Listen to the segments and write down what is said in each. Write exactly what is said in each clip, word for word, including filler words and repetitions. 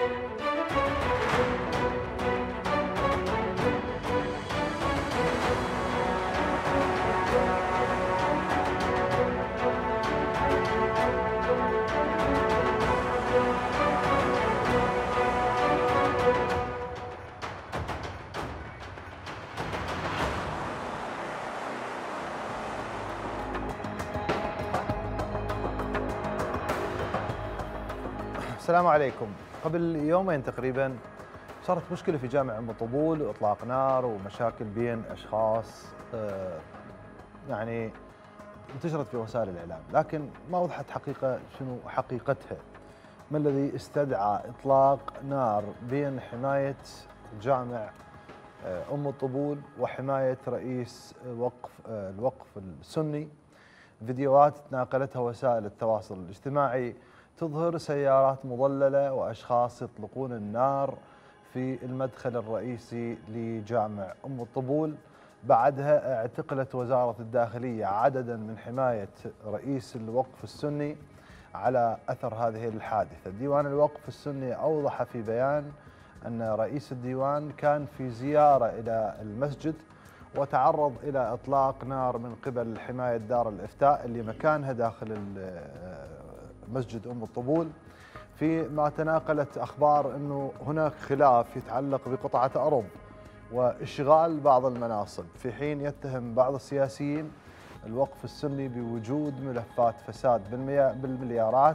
السلام عليكم. قبل يومين تقريبا صارت مشكلة في جامع أم الطبول وإطلاق نار ومشاكل بين أشخاص يعني انتشرت في وسائل الإعلام، لكن ما وضحت حقيقة شنو حقيقتها. ما الذي استدعى إطلاق نار بين حماية جامع أم الطبول وحماية رئيس وقف الوقف السني؟ فيديوهات تناقلتها وسائل التواصل الاجتماعي تظهر سيارات مظللة وأشخاص يطلقون النار في المدخل الرئيسي لجامع أم الطبول. بعدها اعتقلت وزارة الداخلية عددا من حماية رئيس الوقف السني على أثر هذه الحادثة. ديوان الوقف السني أوضح في بيان أن رئيس الديوان كان في زيارة إلى المسجد وتعرض إلى إطلاق نار من قبل حماية دار الإفتاء اللي مكانها داخل مسجد أم الطبول، فيما تناقلت أخبار أنه هناك خلاف يتعلق بقطعة أرض وإشغال بعض المناصب، في حين يتهم بعض السياسيين الوقف السني بوجود ملفات فساد بالمليارات،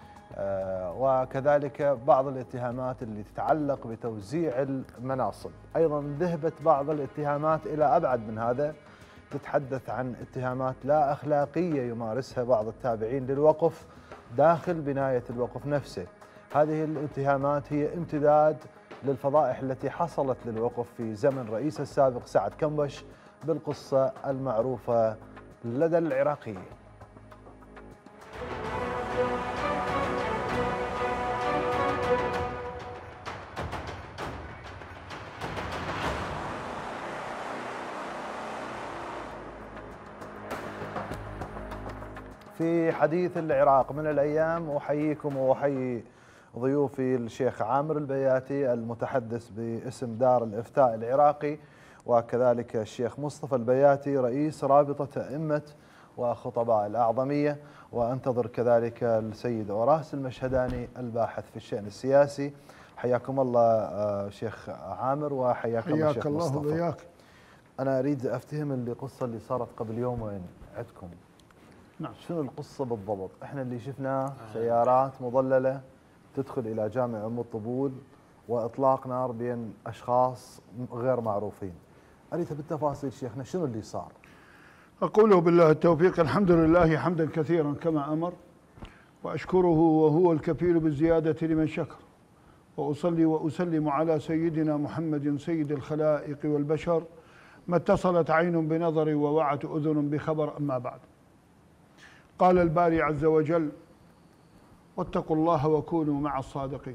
وكذلك بعض الاتهامات اللي تتعلق بتوزيع المناصب. أيضا ذهبت بعض الاتهامات إلى أبعد من هذا، تتحدث عن اتهامات لا أخلاقية يمارسها بعض التابعين للوقف داخل بناية الوقف نفسه. هذه الاتهامات هي امتداد للفضائح التي حصلت للوقف في زمن رئيسه السابق سعد كنبش بالقصة المعروفة لدى العراقيين. في حديث العراق من الأيام أحييكم وأحيي ضيوفي الشيخ عامر البياتي المتحدث باسم دار الإفتاء العراقي، وكذلك الشيخ مصطفى البياتي رئيس رابطة أئمة وخطباء الأعظمية، وأنتظر كذلك السيد أوراس المشهداني الباحث في الشأن السياسي. حياكم الله شيخ عامر وحياكم الله شيخ مصطفى. حياك الله وياك. أنا أريد أفتهم القصة اللي صارت قبل يومين عندكم. نعم. شنو القصة بالضبط؟ احنا اللي شفناه سيارات مظللة تدخل إلى جامع أم الطبول وإطلاق نار بين أشخاص غير معروفين. أريد بالتفاصيل شيخنا شنو اللي صار؟ أقوله بالله التوفيق. الحمد لله حمدا كثيرا كما أمر، وأشكره وهو الكفيل بالزيادة لمن شكر، وأصلي وأسلم على سيدنا محمد سيد الخلائق والبشر، ما اتصلت عين بنظر ووعت أذن بخبر. أما بعد، قال الباري عز وجل: واتقوا الله وكونوا مع الصادقين.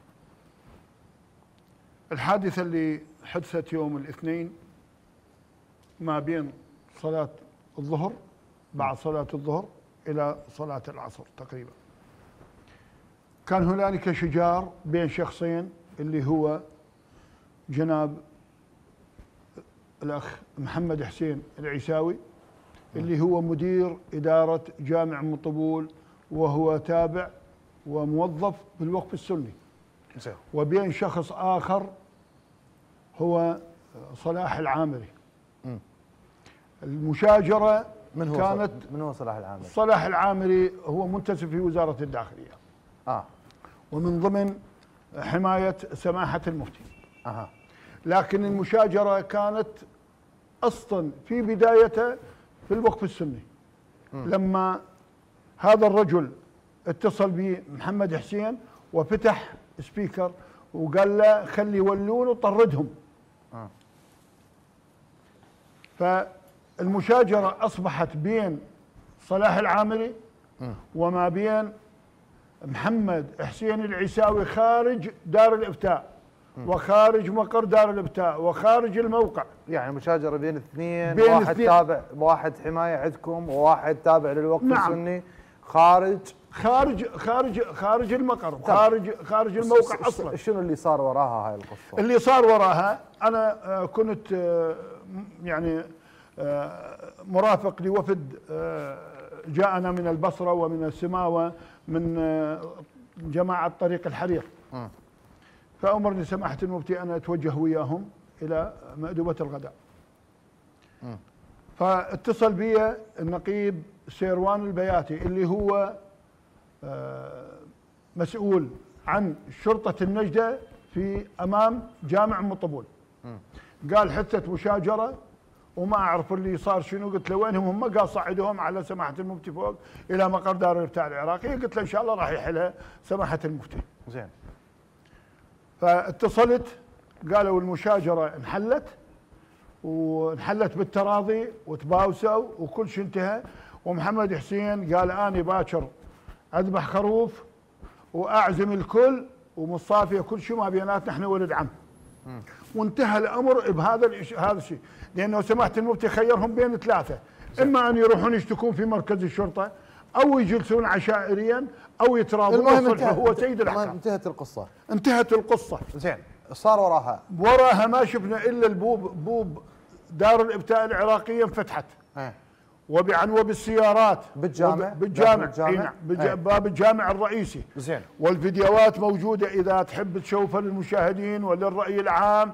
الحادثة اللي حدثت يوم الاثنين ما بين صلاة الظهر، بعد صلاة الظهر إلى صلاة العصر تقريبا، كان هنالك شجار بين شخصين، اللي هو جناب الأخ محمد حسين العيساوي اللي هو مدير إدارة جامع أم الطبول وهو تابع وموظف بالوقف السني، وبين شخص آخر هو صلاح العامري. المشاجرة من هو كانت من هو صلاح العامري؟ صلاح العامري هو منتسب في وزارة الداخلية، آه. ومن ضمن حماية سماحة المفتي. أها. لكن المشاجرة كانت أصلا في بدايته في الوقف السني. م. لما هذا الرجل اتصل بمحمد حسين وفتح سبيكر وقال له خلي يولون وطردهم. آه. فالمشاجرة أصبحت بين صلاح العامري م. وما بين محمد حسين العيساوي خارج دار الإفتاء وخارج مقر دار الإفتاء وخارج الموقع. يعني مشاجرة بين اثنين، بين واحد اثنين. تابع، واحد حماية عندكم وواحد تابع للوقف نعم. السني خارج خارج خارج خارج المقر، خارج خارج الموقع اصلا. شنو اللي صار وراها هاي القصه؟ اللي صار وراها انا كنت يعني مرافق لوفد جاءنا من البصره ومن السماوه من جماعه طريق الحرير. فامرني سماحه المفتي انا اتوجه وياهم الى مأدبه الغداء. فاتصل بي النقيب سيروان البياتي اللي هو مسؤول عن شرطة النجدة في أمام جامع أم الطبول. قال حثت مشاجرة وما أعرف اللي صار شنو. قلت له وينهم هم؟ قال صعدوهم على سماحة المفتي فوق إلى مقر دار الإفتاء العراقي. قلت له إن شاء الله راح يحلها سماحة المفتي. زين. فاتصلت قالوا المشاجرة انحلت وانحلت بالتراضي وتباوسوا وكل شيء انتهى. ومحمد حسين قال أنا باكر اذبح خروف واعزم الكل ومصافيه كل شيء ما بيناتنا احنا ولد عم. وانتهى الامر بهذا هذا الشيء، لانه سماحه المفتي خيرهم بين ثلاثه، اما ان يروحون يشتكون في مركز الشرطه او يجلسون عشائريا او يتراضون. المهم هو سيد الاحكام. انتهت القصه. انتهت القصه. زين، صار وراها؟ وراها ما شفنا الا البوب، بوب دار الافتاء العراقيه انفتحت. اه. وبعنوة بالسيارات بالجامع بالجامع نعم باب الجامع الرئيسي. زين. والفيديوهات موجودة إذا تحب تشوفها للمشاهدين وللرأي العام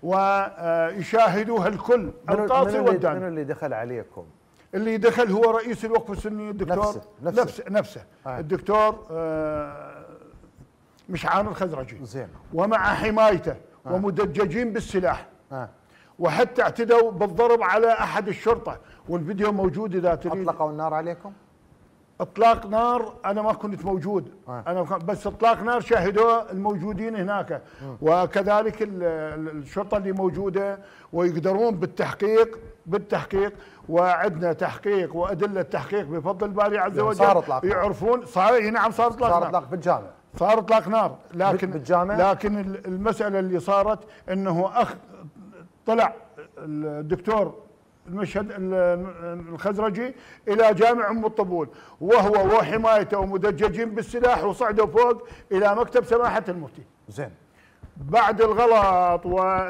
ويشاهدوها الكل القاصي والداني. من اللي دخل عليكم؟ اللي دخل هو رئيس الوقف السني الدكتور نفسه نفسه, نفسه, نفسه. آه. الدكتور آه مشعان الخزرجي. زين. ومع حمايته آه. ومدججين بالسلاح. آه. وحتى اعتدوا بالضرب على احد الشرطه والفيديو موجود اذا تريد. اطلقوا النار عليكم؟ اطلاق نار انا ما كنت موجود. آه. انا بس اطلاق نار شاهدوه الموجودين هناك. م. وكذلك الشرطه اللي موجوده ويقدرون بالتحقيق بالتحقيق وعندنا تحقيق وادله تحقيق بفضل الباري عز وجل. صار اطلاق يعرفون صار نعم صار اطلاق نار. صار اطلاق بالجامع. صار اطلاق نار لكن بالجامع. لكن المساله اللي صارت انه اخ طلع الدكتور المشهد الخزرجي الى جامع ام الطبول وهو وحمايته ومدججين بالسلاح وصعدوا فوق الى مكتب سماحه المفتي. زين. بعد الغلط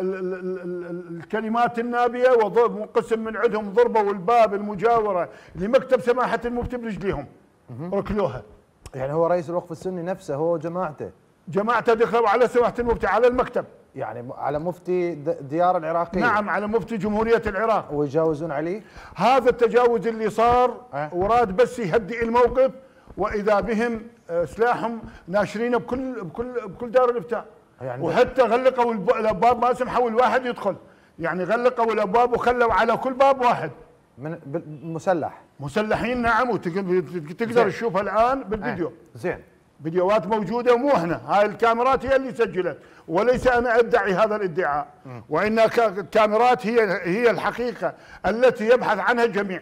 والكلمات النابيه وقسم من عندهم ضربوا الباب المجاوره لمكتب سماحه المفتي برجليهم ركلوها. يعني هو رئيس الوقف السني نفسه هو وجماعته جماعته دخلوا على سماحه المفتي على المكتب، يعني على مفتي ديار العراقية. نعم على مفتي جمهورية العراق. ويجاوزون عليه؟ هذا التجاوز اللي صار أه؟ وراد بس يهدئ الموقف وإذا بهم سلاحهم ناشرينه بكل بكل بكل دار الإفتاء. يعني وحتى غلقوا الأبواب ما سمحوا الواحد يدخل، يعني غلقوا الأبواب وخلوا على كل باب واحد من مسلح. مسلحين نعم وتقدر تشوفها الآن بالفيديو. أه. زين. فيديوهات موجوده ومو احنا، هاي الكاميرات هي اللي سجلت وليس انا ادعي هذا الادعاء، وان الكاميرات هي هي الحقيقه التي يبحث عنها الجميع.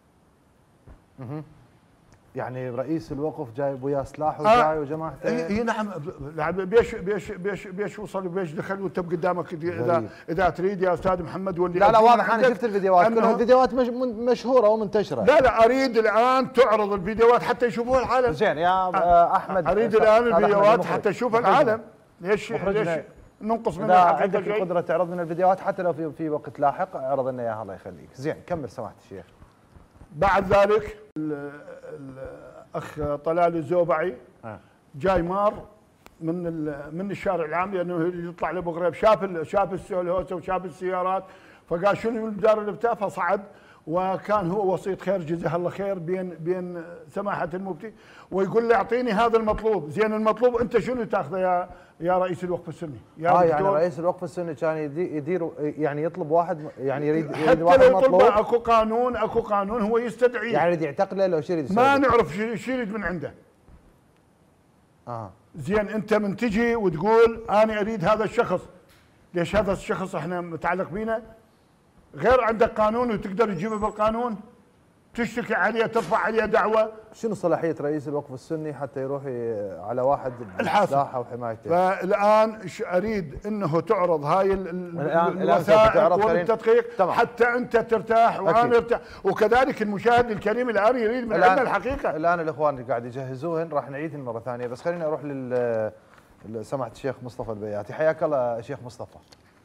يعني رئيس الوقف جايب وياه سلاح وجاي آه وجماعته. اي نعم. بيش بيش بيش بيش وصل بيش دخل وانت قدامك اذا اذا تريد يا استاذ محمد واللي لا لا واضح انا شفت الفيديوهات كلها الفيديوهات مش مشهوره ومنتشره. لا لا اريد الان تعرض الفيديوهات حتى يشوفوها العالم. زين يا احمد اريد الان الفيديوهات حتى يشوفها العالم. ليش ليش ننقص من عندك القدره تعرض لنا الفيديوهات حتى لو في في وقت لاحق اعرض لنا اياها الله يخليك. زين كمل سماحه الشيخ. بعد ذلك الاخ طلال الزوبعي آه. جاي مار من من الشارع العام لانه يطلع لابو غريب، شاف شاف السولهوسه وشاف السيارات فقال شنو من دار الافتاء فصعد، وكان هو وسيط خير جزاه الله خير بين بين سماحه المفتي ويقول له اعطيني هذا المطلوب. زين المطلوب انت شنو تاخذه يا يا رئيس الوقف السني؟ يا اه يعني رئيس الوقف السني كان يدير يعني يطلب واحد يعني يريد يريد حتى واحد لو مطلوب. اكو قانون اكو قانون هو يستدعيه، يعني يريد يعتقله لو شو يريد يسوي؟ ما نعرف شو يريد من عنده. اه زين انت من تجي وتقول انا اريد هذا الشخص، ليش هذا الشخص احنا متعلق بينا؟ غير عندك قانون وتقدر تجيبه بالقانون؟ تشتكي عليه ترفع عليه دعوه. شنو صلاحيه رئيس الوقف السني حتى يروح على واحد بسلاحه وحمايته؟ فالان اريد انه تعرض هاي الآن الوثائق والتدقيق حتى انت ترتاح وانا ارتاح، وكذلك المشاهد الكريم الان يريد من عندنا الحقيقه. الان الاخوان قاعد يجهزوهن، راح نعيدهن مره ثانيه، بس خليني اروح لل سماحه الشيخ مصطفى البياتي. حياك الله شيخ مصطفى.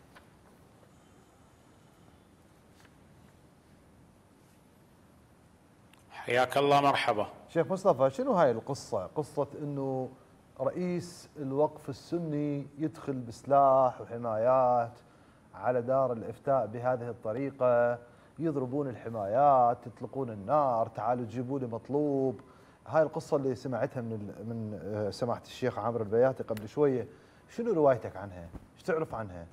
حياك الله، مرحبا شيخ مصطفى. شنو هاي القصة؟ قصة انه رئيس الوقف السني يدخل بسلاح وحمايات على دار الافتاء بهذه الطريقة، يضربون الحمايات، يطلقون النار، تعالوا تجيبوا لي مطلوب. هاي القصة اللي سمعتها من من سماحة الشيخ عامر البياتي قبل شوية، شنو روايتك عنها؟ ايش تعرف عنها؟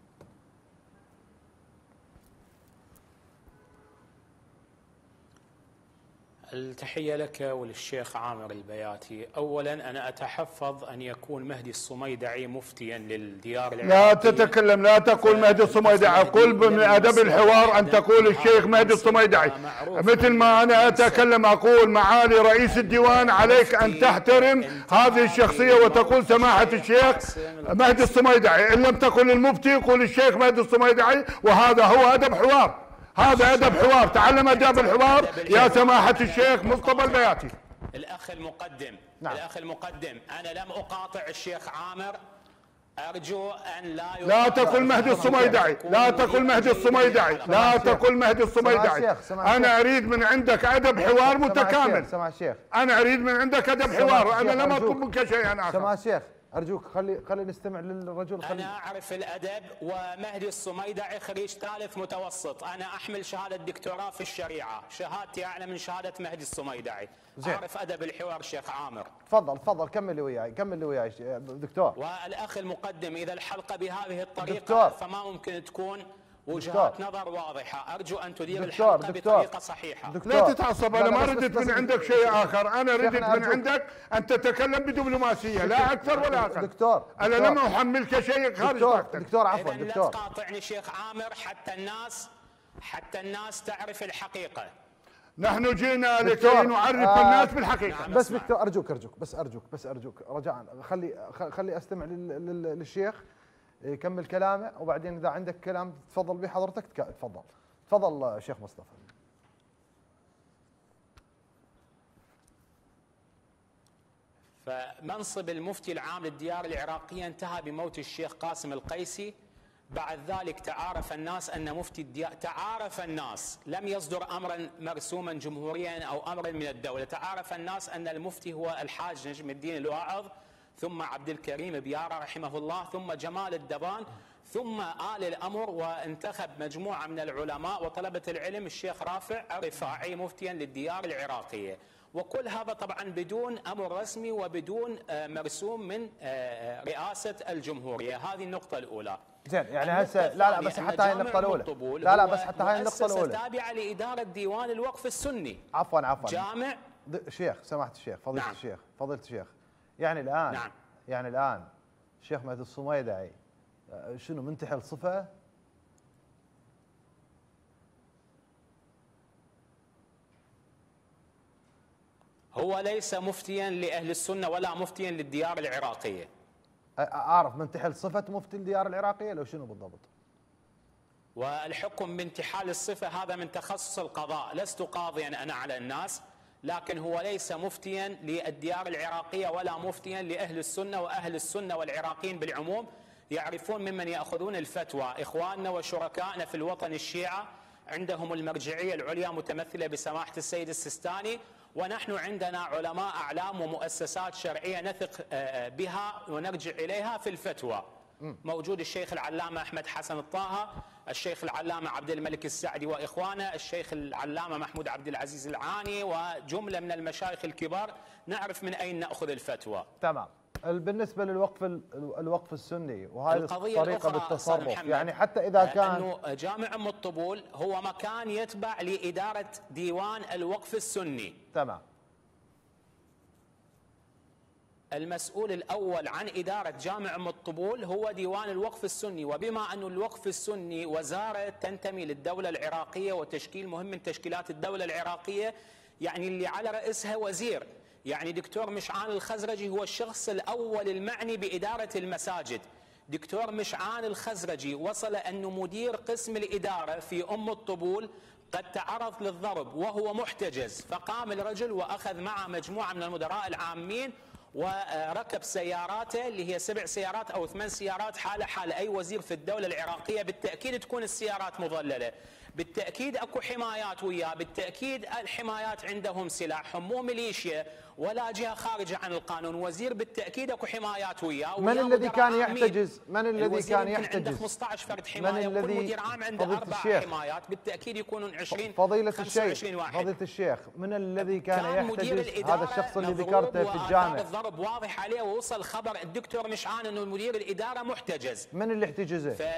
التحية لك وللشيخ عامر البياتي. أولا أنا أتحفظ أن يكون مهدي الصميدعي مفتيا للديار العراقية. لا تتكلم، لا تقول مهدي الصميدعي، قل من أدب الحوار أن تقول الشيخ مهدي الصميدعي. مثل ما أنا أتكلم أقول معالي رئيس الديوان عليك أن تحترم هذه الشخصية وتقول سماحة الشيخ مهدي الصميدعي. إن لم تقل المفتي قل الشيخ مهدي الصميدعي، وهذا هو أدب حوار. هذا أدب حوار، تعلم أدب الحوار يا سماحة الشيخ مصطفى البياتي. الأخ المقدم نعم. الأخ المقدم أنا لم أقاطع الشيخ عامر، أرجو أن لا لا تقل مهدي الصميدعي، لا تقل مهدي الصميدعي، لا تقل مهدي الصميدعي. أنا أريد من عندك أدب حوار متكامل. سماحة الشيخ، أنا أريد من عندك أدب حوار، أنا لم أطلب منك شيئا آخر. سماحة الشيخ أرجوك خلي خلي نستمع للرجل. خلي. أنا أعرف الأدب، ومهدي الصميدعي خريج ثالث متوسط، أنا أحمل شهادة دكتوراه في الشريعة، شهادتي أعلى من شهادة مهدي الصميدعي. زين. أعرف أدب الحوار شيخ عامر. تفضل تفضل كمل لي وياي، كمل لي وياي دكتور. والأخ المقدم إذا الحلقة بهذه الطريقة دكتور. فما ممكن تكون وجهات نظر واضحة. أرجو أن تدير دكتور. الحلقة دكتور. بطريقة صحيحة. لا تتعصب، أنا ما ردت من عندك شيء آخر، أنا ردت من عندك أن تتكلم بدبلوماسية لا أكثر ولا أقل. دكتور. أنا لم أحملك شيء خارج طاقتك. دكتور عفوا إذن دكتور. لا تقاطعني شيخ عامر حتى الناس حتى الناس تعرف الحقيقة. نحن جينا لكي نعرف آه الناس بالحقيقة. نعم. بس دكتور أرجوك أرجوك بس أرجوك بس أرجوك رجاء خلي خلي أستمع للشيخ يكمل كلامه، وبعدين إذا عندك كلام تفضل به حضرتك تفضل. تفضل شيخ مصطفى. فمنصب المفتي العام للديار العراقية انتهى بموت الشيخ قاسم القيسي. بعد ذلك تعارف الناس أن مفتي الديار، تعارف الناس، لم يصدر أمرا مرسوما جمهوريا أو أمرا من الدولة، تعارف الناس أن المفتي هو الحاج نجم الدين الواعظ، ثم عبد الكريم بيارة رحمه الله، ثم جمال الدبان، ثم آل الأمر، وانتخب مجموعة من العلماء وطلبة العلم الشيخ رافع الرفاعي مفتيا للديار العراقية. وكل هذا طبعا بدون أمر رسمي وبدون مرسوم من رئاسة الجمهورية. هذه النقطة الأولى. زين، يعني هسه لا لا بس حتى هاي النقطة الأولى. لا لا بس حتى هاي النقطة الأولى. تابعة لإدارة ديوان الوقف السني. عفوا عفوا. جامع. شيخ سماحة الشيخ، فضيلة نعم. الشيخ، فضيلة الشيخ. يعني الآن نعم. يعني الآن الشيخ مهدي الصميدعي شنو منتحل صفة؟ هو ليس مفتيا لأهل السنة ولا مفتيا للديار العراقية. أعرف منتحل صفة مفتي الديار العراقية لو شنو بالضبط؟ والحكم بانتحال الصفة هذا من تخصص القضاء، لست قاضيا أنا على الناس، لكن هو ليس مفتيا للديار العراقية ولا مفتيا لأهل السنة، وأهل السنة والعراقيين بالعموم يعرفون ممن يأخذون الفتوى إخواننا وشركائنا في الوطن الشيعة، عندهم المرجعية العليا متمثلة بسماحة السيد السيستاني، ونحن عندنا علماء أعلام ومؤسسات شرعية نثق بها ونرجع إليها في الفتوى. موجود الشيخ العلامة أحمد حسن الطاهة، الشيخ العلامة عبد الملك السعدي وإخوانه، الشيخ العلامة محمود عبد العزيز العاني، وجملة من المشايخ الكبار نعرف من أين نأخذ الفتوى. تمام. بالنسبة للوقف الوقف السني وهذه الطريقة بالتصرف، يعني حتى إذا كان أنه جامع أم الطبول هو مكان يتبع لإدارة ديوان الوقف السني. تمام المسؤول الأول عن إدارة جامع أم الطبول هو ديوان الوقف السني، وبما أن الوقف السني وزارة تنتمي للدولة العراقية وتشكيل مهم من تشكيلات الدولة العراقية، يعني اللي على رأسها وزير، يعني دكتور مشعان الخزرجي هو الشخص الأول المعني بإدارة المساجد. دكتور مشعان الخزرجي وصل أنه مدير قسم الإدارة في أم الطبول قد تعرض للضرب وهو محتجز، فقام الرجل وأخذ معه مجموعة من المدراء العامين وركب سياراته اللي هي سبع سيارات أو ثمان سيارات حالة حال أي وزير في الدولة العراقية. بالتأكيد تكون السيارات مظللة، بالتأكيد أكو حمايات وياه، بالتأكيد الحمايات عندهم سلاحهم، مو ميليشيا ولا جهة خارجة عن القانون. وزير بالتأكيد أكو حمايات وياه. من الذي كان يحتجز؟ من الذي كان يحتجز؟ عنده خمسة عشر فرد حماية، وكل مدير عام عنده أربع حمايات، بالتأكيد يكونون عشرين فضيلة الشيخ واحد. فضيلة الشيخ، من الذي كان, كان يحتجز هذا الشخص اللي ذكرته في الجامع؟ الضرب واضح عليه، ووصل خبر الدكتور مشعان أنه مدير الإدارة محتجز. من اللي احتجزه؟ ف...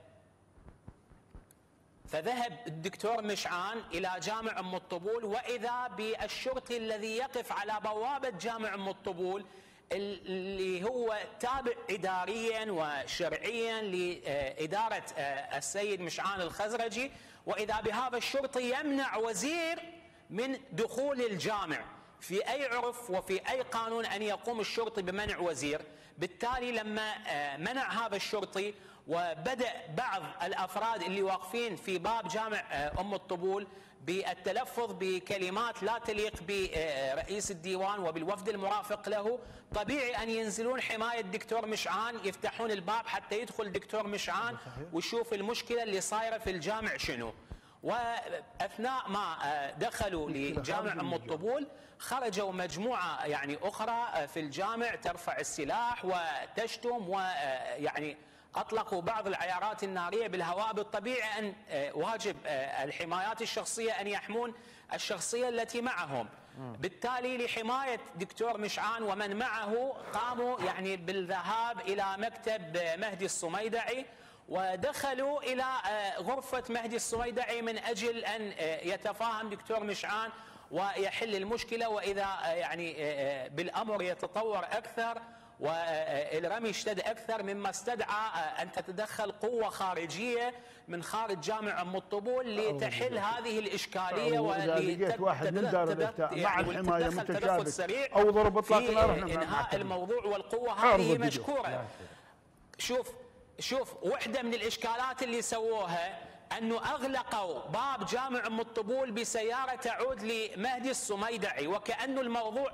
فذهب الدكتور مشعان إلى جامع أم الطبول، وإذا بالشرطي الذي يقف على بوابة جامع أم الطبول اللي هو تابع إداريا وشرعيا لإدارة السيد مشعان الخزرجي، وإذا بهذا الشرطي يمنع وزير من دخول الجامع. في أي عرف وفي أي قانون أن يقوم الشرطي بمنع وزير؟ بالتالي لما منع هذا الشرطي وبدأ بعض الأفراد اللي واقفين في باب جامع أم الطبول بالتلفظ بكلمات لا تليق برئيس الديوان وبالوفد المرافق له، طبيعي أن ينزلون حماية الدكتور مشعان، يفتحون الباب حتى يدخل الدكتور مشعان ويشوف المشكلة اللي صايرة في الجامع شنو. وأثناء ما دخلوا لجامع أم الطبول خرجوا مجموعة يعني أخرى في الجامع ترفع السلاح وتشتم، ويعني أطلقوا بعض العيارات النارية بالهواء. بالطبيعي أن واجب الحمايات الشخصية أن يحمون الشخصية التي معهم. بالتالي لحماية دكتور مشعان ومن معه قاموا يعني بالذهاب إلى مكتب مهدي الصميدعي، ودخلوا إلى غرفة مهدي الصميدعي من أجل أن يتفاهم دكتور مشعان ويحل المشكلة، وإذا يعني بالأمر يتطور أكثر والرمي اشتد أكثر مما استدعى أن تتدخل قوة خارجية من خارج جامع أم الطبول لتحل هذه الإشكالية ولقيت واحد من دار الافتاء مع الحماية متشابك أو ضرب إطلاق نار في إنهاء الموضوع، والقوة هذه مشكورة. شوف شوف وحدة من الإشكالات اللي سووها أنه أغلقوا باب جامع أم الطبول بسيارة تعود لمهدي الصميدعي، وكأنه الموضوع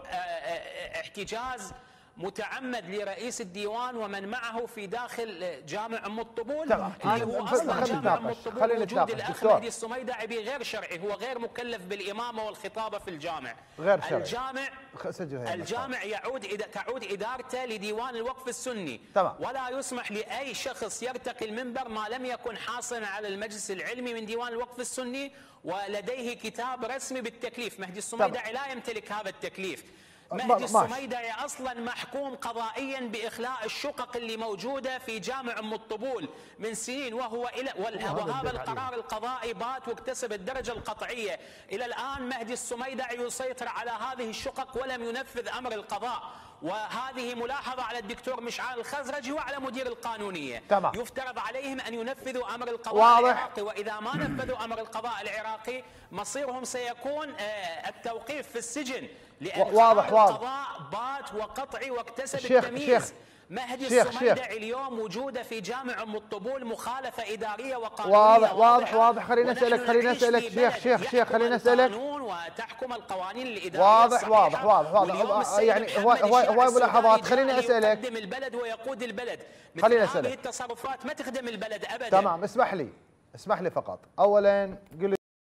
احتجاز متعمد لرئيس الديوان ومن معه في داخل جامع أم الطبول، اللي هو أصلا جامع أم الطبول وجود الأخ مهدي الصميدعي بغير شرعي، هو غير مكلف بالإمامة والخطابة في الجامع. غير شرعي. الجامع الجامع يعود تعود إدارته لديوان الوقف السني، طبعا. ولا يسمح لأي شخص يرتقي المنبر ما لم يكن حاصلا على المجلس العلمي من ديوان الوقف السني ولديه كتاب رسمي بالتكليف. مهدي الصميدعي لا يمتلك هذا التكليف. مهدي الصميدعي اصلا محكوم قضائيا باخلاء الشقق اللي موجوده في جامع ام الطبول من سنين، وهو الى وهذا القرار القضائي بات واكتسب الدرجه القطعيه. الى الان مهدي الصميدعي يسيطر على هذه الشقق ولم ينفذ امر القضاء، وهذه ملاحظه على الدكتور مشعان الخزرجي وعلى مدير القانونيه. طبعا. يفترض عليهم ان ينفذوا امر القضاء واضح. العراقي، واذا ما نفذوا امر القضاء العراقي مصيرهم سيكون التوقيف في السجن، لأن واضح واضح القضاء بات وقطعي واكتسب الشيخ التمييز. شيخ مهدي الصميدعي اليوم وجوده في جامع أم الطبول مخالفة إدارية وقانونية واضح واضح واضح خليني أسألك خليني أسألك شيخ شيخ شيخ خليني أسألك وتحكم القوانين الإدارية واضح واضح واضح واضح يعني هو هو هو ملاحظات. خليني أسألك يقدم البلد ويقود البلد، خليني أسألك هذه التصرفات ما تخدم البلد أبدا. تمام. اسمح لي اسمح لي فقط. أولا قل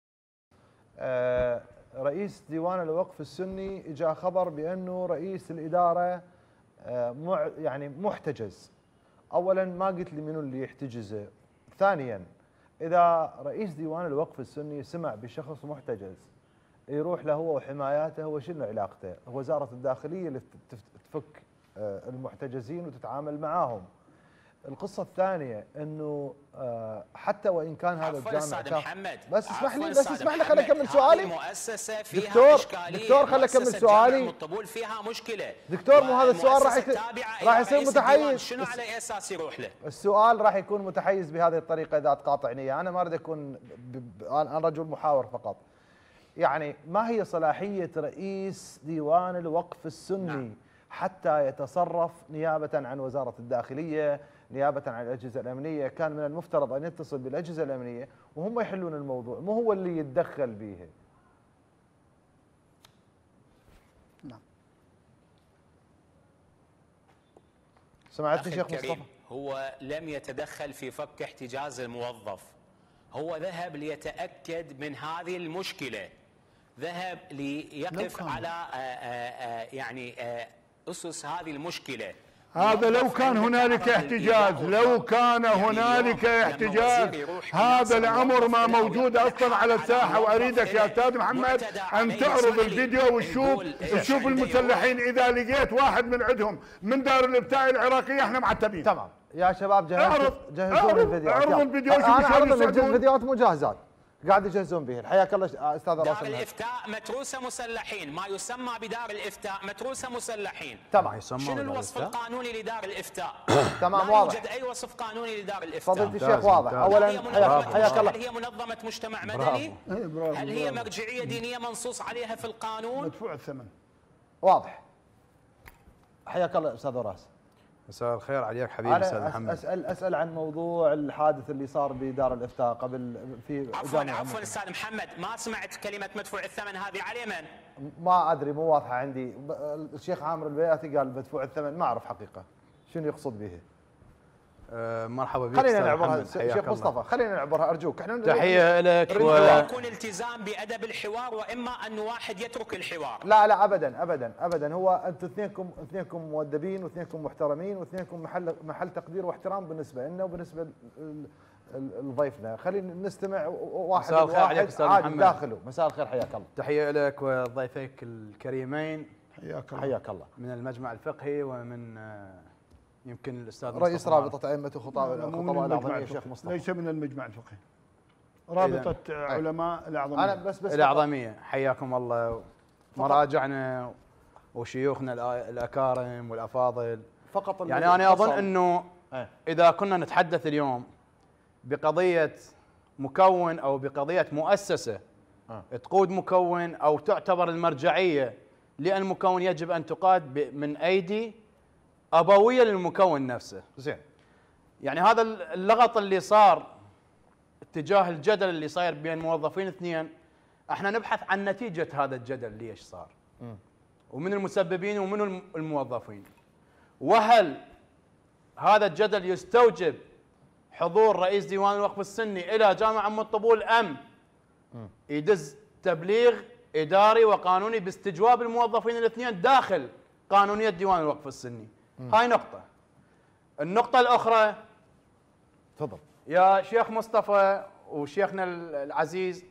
آه رئيس ديوان الوقف السني جاء خبر بأنه رئيس الإدارة مع يعني محتجز. اولا ما قلت لي منو اللي يحتجزه. ثانيا اذا رئيس ديوان الوقف السني سمع بشخص محتجز يروح له هو وحماياته، هو شنو علاقته؟ هو وزاره الداخليه اللي تفك المحتجزين وتتعامل معاهم. القصة الثانية انه حتى وان كان هذا الجامع استاذ محمد بس اسمح لي بس اسمح لي خليني اكمل سؤالي. مؤسسة فيها دكتور إشكالية. دكتور خليني اكمل سؤالي. الطبول فيها مشكلة دكتور مو هذا السؤال راح يك... راح يصير متحيز. شنو على اساس يروح له؟ السؤال راح يكون متحيز بهذه الطريقة اذا تقاطعني، انا ما اريد اكون ب... ب... انا رجل محاور فقط. يعني ما هي صلاحية رئيس ديوان الوقف السني نعم. حتى يتصرف نيابة عن وزارة الداخلية، نيابة عن الأجهزة الأمنية؟ كان من المفترض أن يتصل بالأجهزة الأمنية وهم يحلون الموضوع، مو هو اللي يتدخل به. نعم. سمعتني شيخ مصطفى؟ هو لم يتدخل في فك احتجاز الموظف، هو ذهب ليتأكد من هذه المشكلة، ذهب ليقف على آآ آآ يعني آآ أسس هذه المشكلة. هذا لو كان هنالك احتجاج، لو كان هنالك احتجاج هذا الامر ما موجود اصلا على الساحه. واريدك يا استاذ محمد ان تعرض الفيديو وتشوف تشوف المسلحين، اذا لقيت واحد من عندهم من دار الافتاء العراقيه احنا معتبين. تمام يا شباب، جهزوا جهزوا الفيديوهات. اعرض الفيديو. انا اعرض الفيديوهات مجهزات قاعد يجهزون به. حياك الله استاذ راسل. دار الافتاء متروسه مسلحين، ما يسمى بدار الافتاء متروسه مسلحين. تمام. شنو الوصف القانوني لدار الافتاء؟ تمام واضح. لا يوجد اي وصف قانوني لدار الافتاء. فضيلة الشيخ واضح. اولا حياك الله. هل هي منظمه مجتمع مدني؟ هل هي مرجعيه دينيه منصوص عليها في القانون؟ مدفوع الثمن. واضح. حياك الله استاذ راس. مساء الخير عليك حبيبي استاذ محمد. اسال اسال عن موضوع الحادث اللي صار بدار الافتاء قبل في عفوا عفوا استاذ محمد، ما سمعت كلمه مدفوع الثمن هذه على من؟ ما ادري مو واضحه عندي. الشيخ عامر البياتي قال مدفوع الثمن، ما اعرف حقيقه شنو يقصد به. أه مرحبا بك. خلينا نعبرها شيخ مصطفى، خلينا نعبرها ارجوك. احنا تحيه لك. و... يكون التزام بادب الحوار، واما انه واحد يترك الحوار. لا لا ابدا ابدا ابدا. هو انتم اثنينكم اثنينكم مؤدبين واثنينكم محترمين واثنينكم محل محل تقدير واحترام بالنسبه لنا وبالنسبه لضيفنا. خلينا نستمع واحد مساء الخير عليك استاذ محمد. داخله. مساء الخير حياك الله. تحيه لك وضيفيك الكريمين. حياك الله. حياك الله. من المجمع الفقهي ومن يمكن الاستاذ رئيس رابطه ائمه وخطباء الخطباء الاعظميه الشيخ مصطفى. ليس من المجمع الفقهي، رابطه علماء الاعظميه. انا بس بس الاعظميه. حياكم الله مراجعنا وشيوخنا الاكارم والافاضل. فقط يعني انا اظن انه اذا كنا نتحدث اليوم بقضيه مكون او بقضيه مؤسسه أه. تقود مكون او تعتبر المرجعيه لان مكون يجب ان تقاد من ايدي ابويه للمكون نفسه. زين. يعني هذا اللغط اللي صار اتجاه الجدل اللي صاير بين موظفين اثنين، احنا نبحث عن نتيجه هذا الجدل ليش صار. م. ومن المسببين ومن الموظفين. وهل هذا الجدل يستوجب حضور رئيس ديوان الوقف السني الى جامع ام الطبول ام م. يدز تبليغ اداري وقانوني باستجواب الموظفين الاثنين داخل قانونيه ديوان الوقف السني. م. هاي نقطه. النقطه الاخرى تفضل يا شيخ مصطفى وشيخنا العزيز،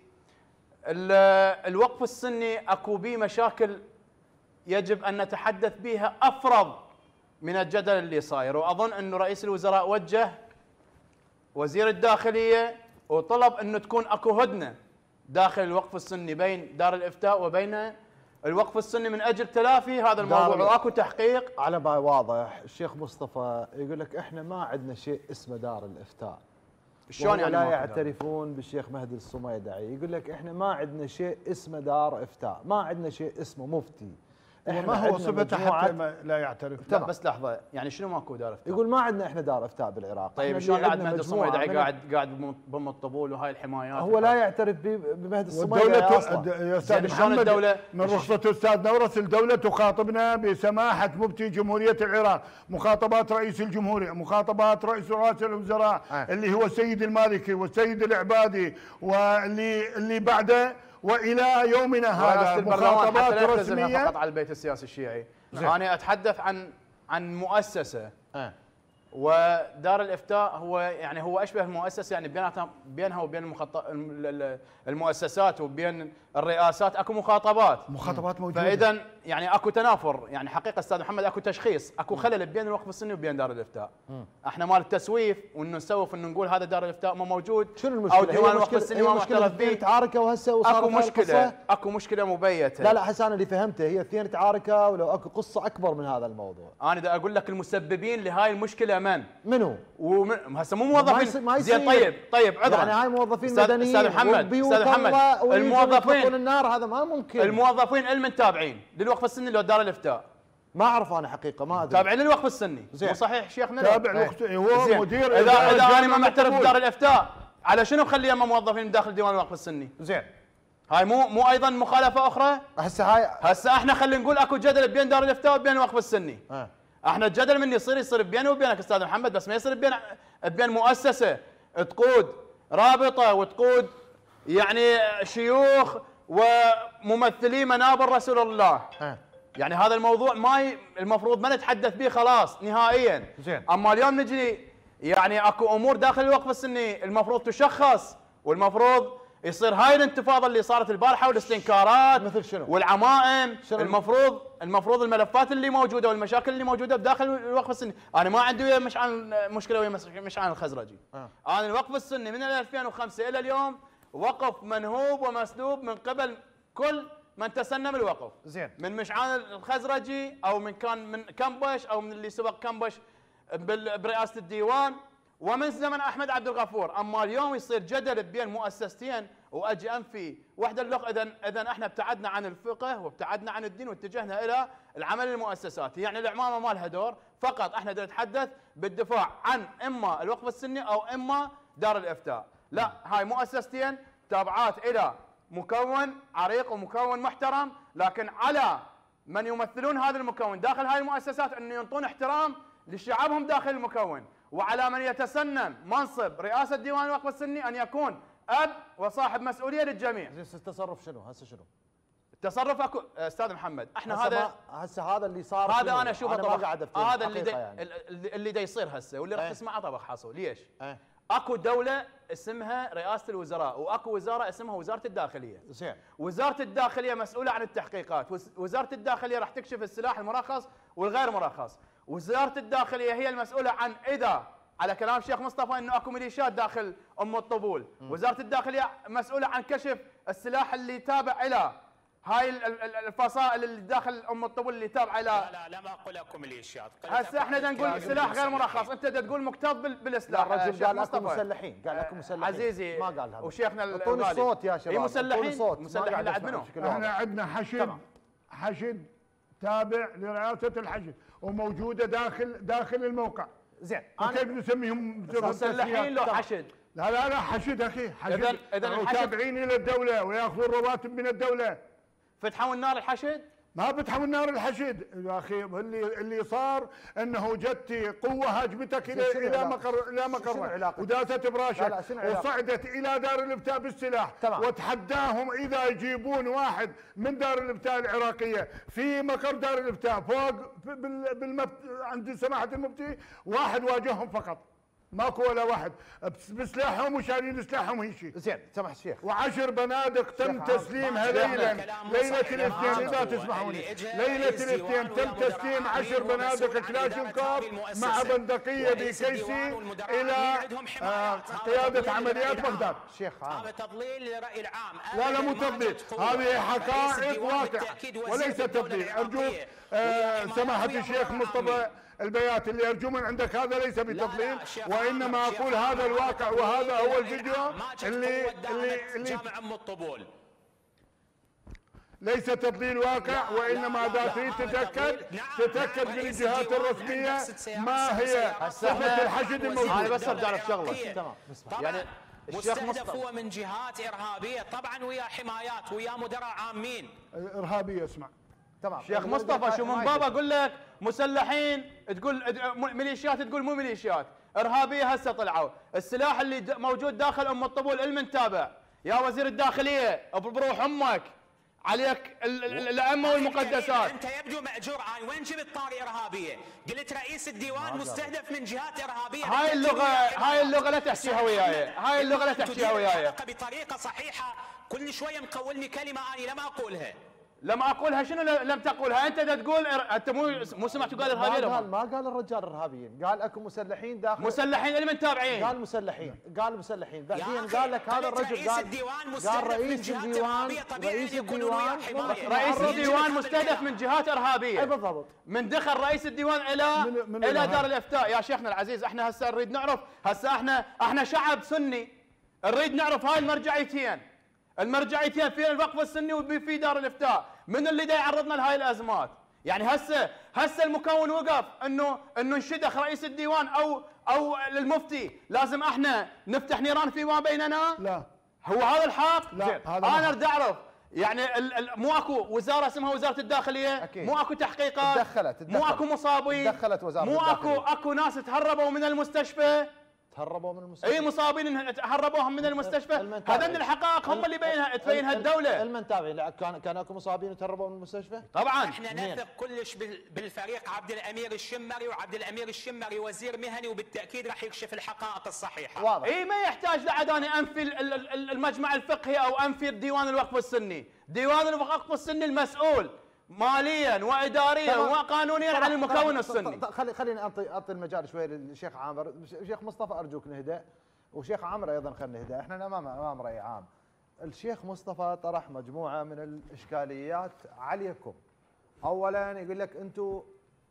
الوقف السني اكو بيه مشاكل يجب ان نتحدث بها افرض من الجدل اللي صاير. واظن انه رئيس الوزراء وجه وزير الداخليه وطلب انه تكون اكو هدنه داخل الوقف السني بين دار الافتاء وبين الوقف السني من اجل تلافي هذا الموضوع واكو تحقيق. على ما واضح الشيخ مصطفى يقول لك احنا ما عندنا شيء اسمه دار الافتاء. شلون يعني لا يعترفون بالشيخ مهدي الصميدعي. يقول لك احنا ما عندنا شيء اسمه دار افتاء، ما عندنا شيء اسمه مفتي. ما هو صفته حتى ما لا يعترف. لا بس لحظه، يعني شنو ماكو دار افتاء؟ يقول ما عندنا احنا دار افتاء بالعراق. طيب شلون بعد مهدي الصميدعي قاعد قاعد بم الطبول وهاي الحمايات؟ هو لا يعترف بمهدي الصميدعي اصلا. يا استاذ محمد الدولة من رخصه استاذ نورس الدوله تخاطبنا بسماحه مفتي جمهوريه العراق، مخاطبات رئيس الجمهوريه، مخاطبات رئيس رئاسه الوزراء آه. اللي هو السيد المالكي والسيد العبادي واللي اللي بعده والى يومنا هذا مخاطبات رسميه فقط على البيت السياسي الشيعي. انا اتحدث عن عن مؤسسه أه. ودار الافتاء هو يعني هو اشبه المؤسسه، يعني بينها بينها وبين المخط... المؤسسات وبين الرئاسات اكو مخاطبات مخاطبات موجوده. فاذا يعني اكو تنافر، يعني حقيقه استاذ محمد اكو تشخيص، اكو خلل بين الوقف السني وبين دار الافتاء. م. احنا مال التسويف وانه نسوف انه نقول هذا دار الافتاء ما موجود، شنو المشكله؟ او ديوان الوقف السني ما معترف به. تعاركه وهسه وصارت اكو مشكله، اكو مشكله مبيته. لا لا حسان اللي فهمته هي اثنين تعاركه، ولو اكو قصه اكبر من هذا الموضوع. انا دا اقول لك المسببين لهاي المشكله من؟ منو؟ ومن هسه مو موظفين ما زين. طيب طيب عذرا، يعني هاي موظفين مدنيين استاذ محمد استاذ محمد الموظفين النار، هذا ما ممكن. الموظفين المتابعين للوقف السني لو دار الافتاء ما اعرف انا حقيقه، ما ادري. تابعين للوقف السني مو صحيح شيخنا؟ تابع الوقف، هو مدير. اذا اذا انا ما معترف بدار الافتاء على شنو مخلي اما موظفين داخل ديوان الوقف السني؟ زين هاي مو مو ايضا مخالفه اخرى؟ هسه هاي هسه احنا خلينا نقول اكو جدل بين دار الافتاء وبين الوقف السني. أه. احنا الجدل من يصير يصير بيني وبينك استاذ محمد، بس ما يصير بين بين مؤسسه تقود رابطه وتقود يعني شيوخ وممثلي منابر رسول الله. أه. يعني هذا الموضوع ما ي... المفروض ما نتحدث به خلاص نهائيا. زين. اما اليوم نجي يعني اكو امور داخل الوقف السني المفروض تشخص، والمفروض يصير هاي الانتفاضه اللي صارت البارحه والاستنكارات مثل شنو؟ والعمائم. شنو؟ المفروض المفروض الملفات اللي موجوده والمشاكل اللي موجوده بداخل الوقف السني. انا ما عندي ويا مشعل مشكله ويا مشعل الخزرجي. آه. انا الوقف السني من ألفين وخمسة الى اليوم وقف منهوب ومسلوب من قبل كل من تسنم الوقف. زين. من مشعل الخزرجي او من كان من كمبش او من اللي سبق كمبش برئاسه الديوان ومن زمن احمد عبد الغفور. اما اليوم يصير جدل بين مؤسستين واجي انفي وحده اللغه. اذا اذا احنا ابتعدنا عن الفقه وابتعدنا عن الدين واتجهنا الى العمل المؤسساتي، يعني العمامه ما لها دور، فقط احنا نتحدث بالدفاع عن اما الوقف السني او اما دار الافتاء. لا، هاي مؤسستين تابعات الى مكون عريق ومكون محترم، لكن على من يمثلون هذا المكون داخل هاي المؤسسات انه ينطون احترام لشعبهم داخل المكون، وعلى من يتسنم منصب رئاسه ديوان الوقف السني ان يكون اب وصاحب مسؤوليه للجميع. زين التصرف شنو؟ هسه شنو؟ التصرف اكو استاذ محمد، احنا هسه هذا هسه هذا اللي صار، هذا انا اشوفه طبعا هذا اللي دي يعني. اللي دا يصير هسه واللي راح ايه؟ تسمعه طبخ حصول. ليش؟ ايه؟ اكو دوله اسمها رئاسه الوزراء واكو وزاره اسمها وزاره الداخليه. زين. وزاره الداخليه مسؤوله عن التحقيقات، وزاره الداخليه راح تكشف السلاح المرخص والغير مرخص. وزاره الداخليه هي المسؤوله عن اذا على كلام الشيخ مصطفى انه اكو ميليشيات داخل ام الطبول. م. وزاره الداخليه مسؤوله عن كشف السلاح اللي تابع الى هاي الفصائل اللي داخل ام الطبول اللي تابعه الى. لا لا لا ما اقول اكو ميليشيات. هسه احنا بدنا نقول سلاح غير مرخص، انت بدنا تقول مكتظ بالسلاح. الرجل قال اكو مسلحين، قال اكو مسلحين. عزيزي ما قال هذا. وشيخنا اعطوني الصوت يا شباب. اي مسلحين. مسلحين لعد منو؟ احنا عندنا حشد حشد تابع لرئاسه الحشد وموجوده داخل داخل الموقع. زين. كيف نسميهم مسلحين لو حشد؟ لا لا لا حشد اخي، حشد. اذا اذا تابعين الى الدوله وياخذون رواتب من الدوله. فتحوا النار الحشد؟ ما فتحوا النار الحشد يا اخي. اللي اللي صار انه جت قوه هاجمتك الى الى مقر الى مقر وداست براشك وصعدت الى دار الافتاء بالسلاح. تمام. وتحداهم اذا يجيبون واحد من دار الافتاء العراقيه في مقر دار الافتاء فوق بالمفت... عند سماحه المفتي، واحد واجههم فقط، ماكو ولا واحد بسلاحهم وشايلين سلاحهم هي شيء. زين سمح الشيخ. وعشر بنادق تم تسليمها ليلا ليله الاثنين اذا تسمحوني، ليله الاثنين تم تسليم عشر بنادق كلاشينكوف مع بندقيه بكيسي الى قياده عمليات بغداد. شيخ هذا تضليل للراي العام. لا لا مو تضليل، هذه حقائق واقع وليس تضليل. ارجوك سماحه الشيخ مصطفى البيات اللي ارجو من عندك هذا ليس بتضليل، وانما اقول هذا الواقع وهذا هو الفيديو اللي اللي اللي جامع ام الطبول. ليس تضليل واقع، وانما اذا تريد تتاكد تتاكد من الجهات الرسميه ما هي صفه الحشد الموجود. انا بس ارجع لك شغله. تمام. يعني الشيخ مستهدف هو من جهات ارهابيه طبعا، ويا حمايات ويا مدراء عامين ارهابيه. اسمع تمام. شيخ مصطفى شو من بابا اقول لك مسلحين تقول ميليشيات تقول مو ميليشيات، ارهابيه هسه طلعوا. السلاح اللي موجود داخل ام الطبول المن تابع يا وزير الداخليه بروح امك عليك ال- ال- الائمه والمقدسات. انت يبدو ماجور. انا وين جبت طاري ارهابيه؟ قلت رئيس الديوان مستهدف من جهات ارهابيه. هاي اللغه هاي اللغه لا تحكيها وياي، هاي اللغه لا تحكيها وياي بطريقه صحيحه. كل شويه مقولني كلمه انا لم اقولها. لم اقولها. شنو لم تقولها؟ انت تقول انت مو مو سمعت قال ارهابيين؟ ما قال ما قال الرجال ارهابيين، قال اكو مسلحين داخل. مسلحين اللي من تابعين. قال مسلحين، قال مسلحين، بعدين قال لك هذا الرجل قال قال رئيس الديوان رئيس الديوان رئيس الديوان مستهدف من جهات ارهابيه. اي بالضبط. من دخل رئيس الديوان الى من من الى دار الافتاء. يا شيخنا العزيز احنا هسه نريد نعرف، هسه احنا احنا شعب سني نريد نعرف هاي المرجعيتين، المرجعيتين في الوقف السني وفي دار الافتاء، من اللي دا يعرضنا لهاي الازمات؟ يعني هسه هسه المكون وقف انه انه انشدخ رئيس الديوان او او المفتي، لازم احنا نفتح نيران فيما بيننا؟ لا هو هذا الحق؟ لا، زين. هذا انا ما- اريد اعرف يعني ال ال مو اكو وزاره اسمها وزاره الداخليه؟ أكيد. مو اكو تحقيقات؟ تدخلت- مو تدخلت. اكو مصابين؟ تدخلت وزارة مو اكو الداخلية. اكو ناس تهربوا من المستشفى؟ تهربوا من المستشفى. اي مصابين هربوهم من المستشفى. المنتابعين. هذا من الحقائق هم اللي بينها تبينها الدوله. المنتابعين لا كان كان اكو مصابين وتهربوا من المستشفى؟ طبعا احنا نثق كلش بال- بالفريق عبد الامير الشمري، وعبد الامير الشمري وزير مهني، وبالتاكيد راح يكشف الحقائق الصحيحه. واضح. اي ما يحتاج لعد اني انفي ال- ال- ال- المجمع الفقهي او انفي ديوان الوقف السني، ديوان الوقف السني المسؤول ماليا واداريا تمام. وقانونيا عن المكون السني. خلي خليني اعطي اعطي المجال شوي للشيخ عامر. شيخ مصطفى ارجوك نهدأ، وشيخ عامر ايضا خلينا نهدأ، احنا امام امام راي عام. الشيخ مصطفى طرح مجموعه من الاشكاليات عليكم. اولا يقول لك انتم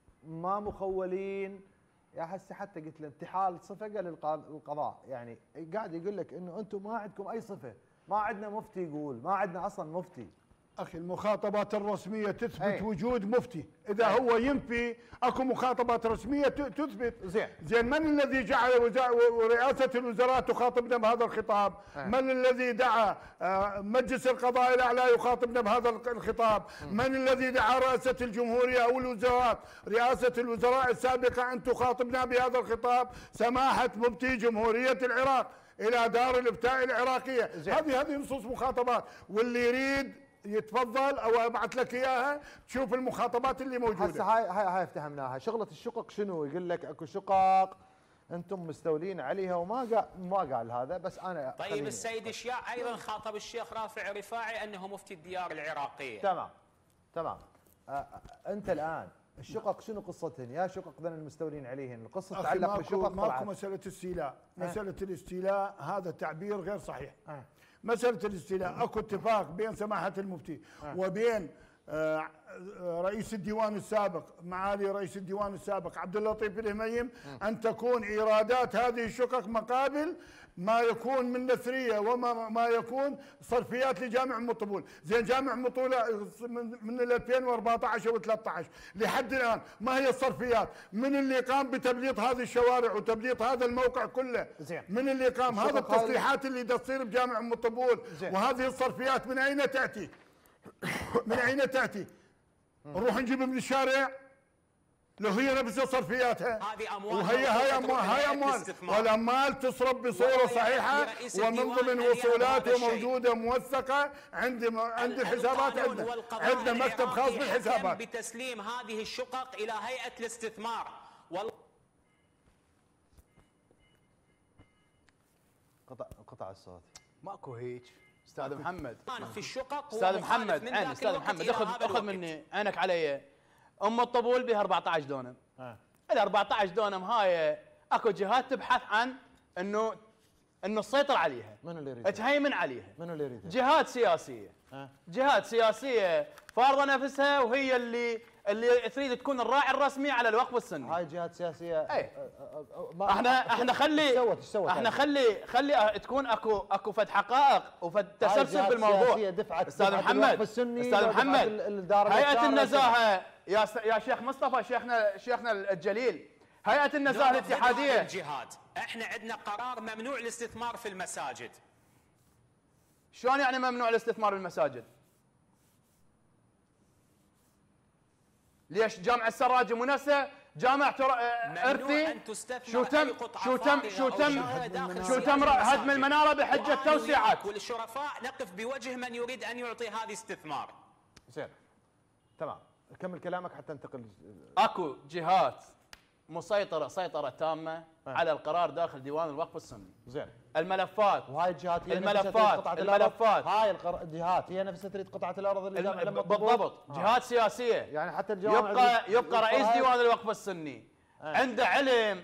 ما مخولين، يا هسه حتى قلت له انتحال صفه قال القضاء، يعني قاعد يقول لك انه انتم ما عندكم اي صفه، ما عندنا مفتي يقول، ما عندنا اصلا مفتي. اخي المخاطبات الرسميه تثبت أي. وجود مفتي، اذا أي. هو ينفي اكو مخاطبات رسميه ت- تثبت. زين. زين من الذي جعل وزا- ورئاسه الوزراء تخاطبنا بهذا الخطاب؟ أي. من الذي دعا آه، مجلس القضاء الاعلى يخاطبنا بهذا الق- الخطاب؟ من الذي دعا رئاسه الجمهوريه او الوزارات رئاسه الوزراء السابقه ان تخاطبنا بهذا الخطاب؟ سماحه مفتي جمهوريه العراق الى دار الافتاء العراقيه. زين. هذه هذه نصوص مخاطبات، واللي يريد يتفضل او ابعث لك اياها تشوف المخاطبات اللي هسه موجوده. هاي هاي هاي افتهمناها. شغله الشقق شنو؟ يقول لك اكو شقق انتم مستولين عليها، وما قال ما قال هذا، بس انا طيب خليني. السيد الشياع ايضا خاطب الشيخ رافع رفاعي انه مفتي الديار العراقيه. تمام تمام. أ- أ- انت الان الشقق شنو قصتهن؟ يا شقق ذن المستولين عليهن، القصه اخي تتعلق ماكو بالشقق ماكو طلعت. مساله استيلاء، مساله الاستيلاء هذا تعبير غير صحيح. آه. مساله الاستيلاء اكو اتفاق بين سماحه المفتي آه. وبين آه، آه، رئيس الديوان السابق، معالي رئيس الديوان السابق عبد اللطيف الهميم، ان تكون ايرادات هذه الشقق مقابل ما يكون من نثريه وما ما يكون صرفيات لجامع ام الطبول. زين جامع ام الطبول من من ألفين وأربعة عشر او ثلاثة عشر لحد الان ما هي الصرفيات؟ من اللي قام بتبليط هذه الشوارع وتبليط هذا الموقع كله؟ زين. من اللي قام؟ هذا الشقق هذه- التصليحات اللي تصير بجامع ام الطبول، زين. وهذه الصرفيات من اين تاتي؟ من اين تاتي؟ نروح نجيب من الشارع؟ لو هي نفس صرفياتها هذه أموال وهي هاي موجودة اموال، تروح هاي لهيئة اموال، الاستثمار. والاموال تصرف بصوره وهي صحيحه رئيس ومن الديوان ضمن أن يعلم وصولات هذا الشيء. وموجوده موثقه عند عند الحسابات. القانون عندنا والقضاء عندنا مكتب خاص العراقي بالحسابات. حكم بتسليم هذه الشقق الى هيئه الاستثمار. وال... قطع قطع الصوت. ماكو هيك استاذ محمد. في الشقق هو استاذ مخالف محمد من عين ذاك استاذ الوقت محمد إلى اخذ هذا اخذ الوقت. مني عينك علي. ام الطبول بها أربعة عشر دونم. آه. ال أربعة عشر دونم هاي اكو جهات تبحث عن انه انه تسيطر عليها، منو اللي يريد؟ تهيمن عليها. منو اللي يريد؟ جهات سياسيه. آه. جهات سياسيه فارضه نفسها وهي اللي اللي تريد تكون الراعي الرسمي على الوقف السني. هاي جهات سياسيه. أي. أ- أ- أ- ما- احنا احنا خلي ايش سوت ايش سوت احنا هاي؟ خلي خلي تكون اكو اكو فد حقائق وفد هاي تسلسل جهات بالموضوع. سياسية دفعت- استاذ دفعت محمد الوقف السني استاذ ودفعت محمد ال- الدار هيئه الإفتاء النزاهه يا س- يا شيخ مصطفى شيخنا شيخنا الجليل، هيئه النزاهه ضد هذه الاتحاديه. الجهات. احنا عندنا قرار ممنوع الاستثمار في المساجد. شلون يعني ممنوع الاستثمار بالمساجد؟ ليش جامع السراج منسى جامع تر... ارثي شو تم شو تم شو تم شو تم هدم المناره بحجه توسيعات. والشرفاء نقف بوجه من يريد ان يعطي هذه استثمار. زين تمام، كمل كلامك حتى انتقل. اكو جهات مسيطره سيطره تامه على القرار داخل ديوان الوقف السني. زين الملفات وهاي الجهات هي الملفات الملفات هاي الجهات هي نفسها تريد قطعه الارض اللي جامع لما بالضبط. جهات سياسيه يعني حتى الجوامع يبقى يبقى رئيس ديوان الوقف السني آه. عنده علم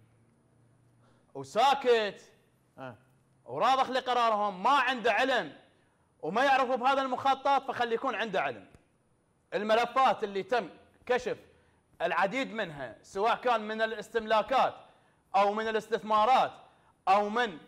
وساكت آه. وراضخ لقرارهم، ما عنده علم وما يعرفوا بهذا المخطط فخلي يكون عنده علم. الملفات اللي تم كشف العديد منها سواء كان من الاستملاكات او من الاستثمارات او من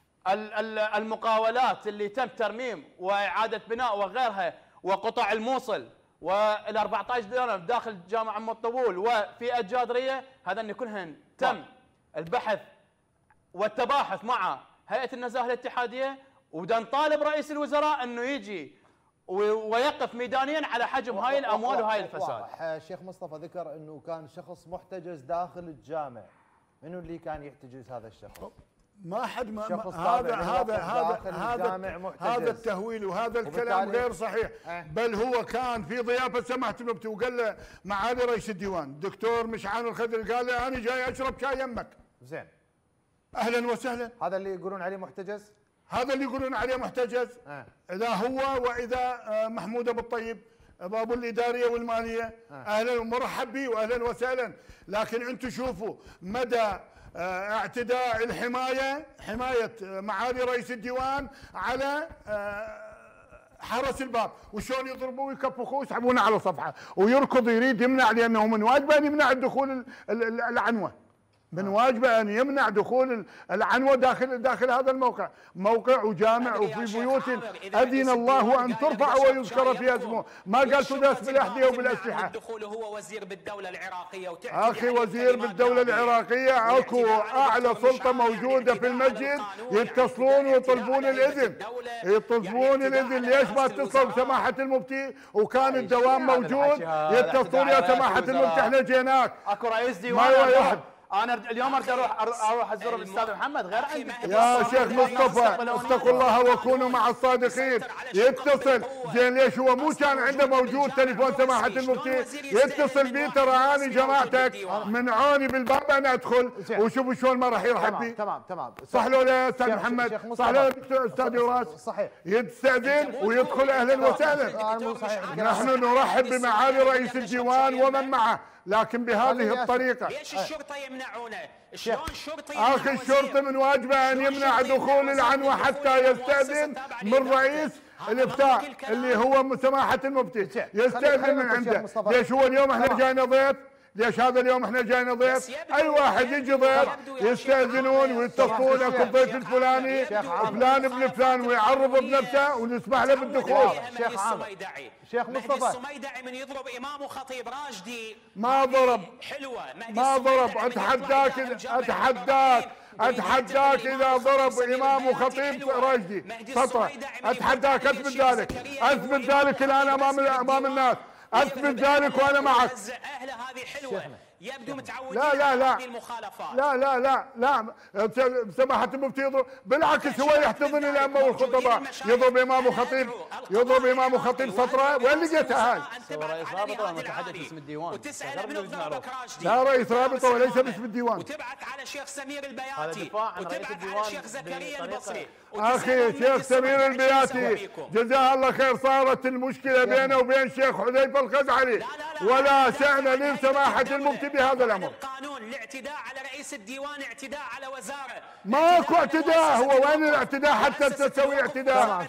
المقاولات اللي تم ترميم واعاده بناء وغيرها، وقطع الموصل وال أربعة عشر دينار داخل جامع ام الطبول وفي الجادريه، هذا ان كلهن تم البحث والتباحث مع هيئه النزاهه الاتحاديه، ودا نطالب رئيس الوزراء انه يجي ويقف ميدانيا على حجم هاي الاموال وهاي الفساد. الشيخ مصطفى ذكر انه كان شخص محتجز داخل الجامع، منو اللي كان يحتجز هذا الشخص؟ ما حد ما هذا هذا هذا هذا هذا التهويل وهذا الكلام غير صحيح. اه بل هو كان في ضيافه سماحه المفتي وقال له معالي رئيس الديوان الدكتور مشعان الخضري، قال له انا جاي اشرب شاي يمك. زين اهلا وسهلا. هذا اللي يقولون عليه محتجز؟ هذا اللي يقولون عليه محتجز. اه اذا هو واذا محمود ابو الطيب ابو الاداريه والماليه اه اهلا ومرحب به واهلا وسهلا. لكن انتم شوفوا مدى اعتداء الحمايه حمايه معالي رئيس الديوان على حرس الباب، وشلون يضربوه ويكفخوه ويسحبونه على صفحه ويركض يريد يمنع، لانه من واجبه ان يمنع الدخول العنوه، من واجبه ان يمنع دخول العنوه داخل داخل هذا الموقع، موقع وجامع وفي بيوت اذن الله ان ترفع ويذكر فيها اسمه، ما قال تداس بالاحذيه وبالاسلحه. الدخول هو وزير بالدوله العراقيه اخي وزير بالدوله العراقيه، اكو اعلى سلطه موجوده في المسجد يتصلون ويطلبون الاذن، يطلبون الاذن. ليش ما اتصلوا بسماحه المفتي وكان الدوام موجود؟ يتصلون يا سماحه المفتي احنا جيناك. اكو رئيس ديوان انا اليوم اريد اروح اروح ازور الاستاذ محمد غير عندي. يا شيخ مصطفى اتقوا الله وكونوا مع الصادقين. يتصل زين ليش هو مو كان عنده موجود تليفون سماحه المفتي؟ يتصل بي ترى انا جماعتك منعوني بالباب انا ادخل وشوفوا شلون ما راح يرحب بي. تمام تمام صح لو لا استاذ محمد؟ صح لو استاذ وراس؟ صحيح. يستاذن ويدخل اهلا وسهلا. نحن نرحب بمعالي رئيس الديوان ومن معه، لكن بهذه الطريقة. ليش الشرطة يمنعونه؟ شلون الشرطة يمنعونه؟ اخي الشرطة من واجبه ان يمنع دخول العنوة حتى يستأذن من رئيس الافتاء اللي هو سماحة المفتي، يستأذن من عنده. ليش هو اليوم احنا جاينا ضيف؟ ليش هذا اليوم احنا جاينا ضيف؟ اي واحد يجي ضيف يستأذنون ويتصلون اكو الضيف الفلاني فلان ابن فلان ويعرض بنفسه ونسمح له بالدخول. شيخ عامر شيخ مصطفى السميدعي من يضرب امام وخطيب راشدي ما ضرب حلوه ما ضرب. اتحداك اتحداك اتحداك اذا ضرب امام وخطيب راشدي سطره، اتحداك اثبت ذلك، اثبت ذلك الان امام امام الناس، اثبت ذلك وانا معك. اهل هذه حلوه يبدو متعودين لا لا لا على المخالفات. لا لا لا لا سماحة المفتي يضرب، بالعكس هو يحتضن الائمه والخطباء، يضرب امام وخطيب يضرب امام وخطيب سطره. وين لقيتها هاي؟ رئيس رابطه ومتحدث باسم الديوان. وتسال من ضربك راشدي. لا رئيس رابطه وليس باسم الديوان. وتبعث على شيخ سمير البياتي وتبعث على شيخ زكريا البصري. اخي شيخ سمير البياتي جزاه الله خير، صارت المشكله بينه وبين شيخ حذيفه الخزعلي ولا شأن لسماحه المفتي بهذا الامر. القانون الاعتداء على رئيس الديوان اعتداء على وزاره. ماكو اعتداء، هو وين الاعتداء حتى تسوي اعتداء؟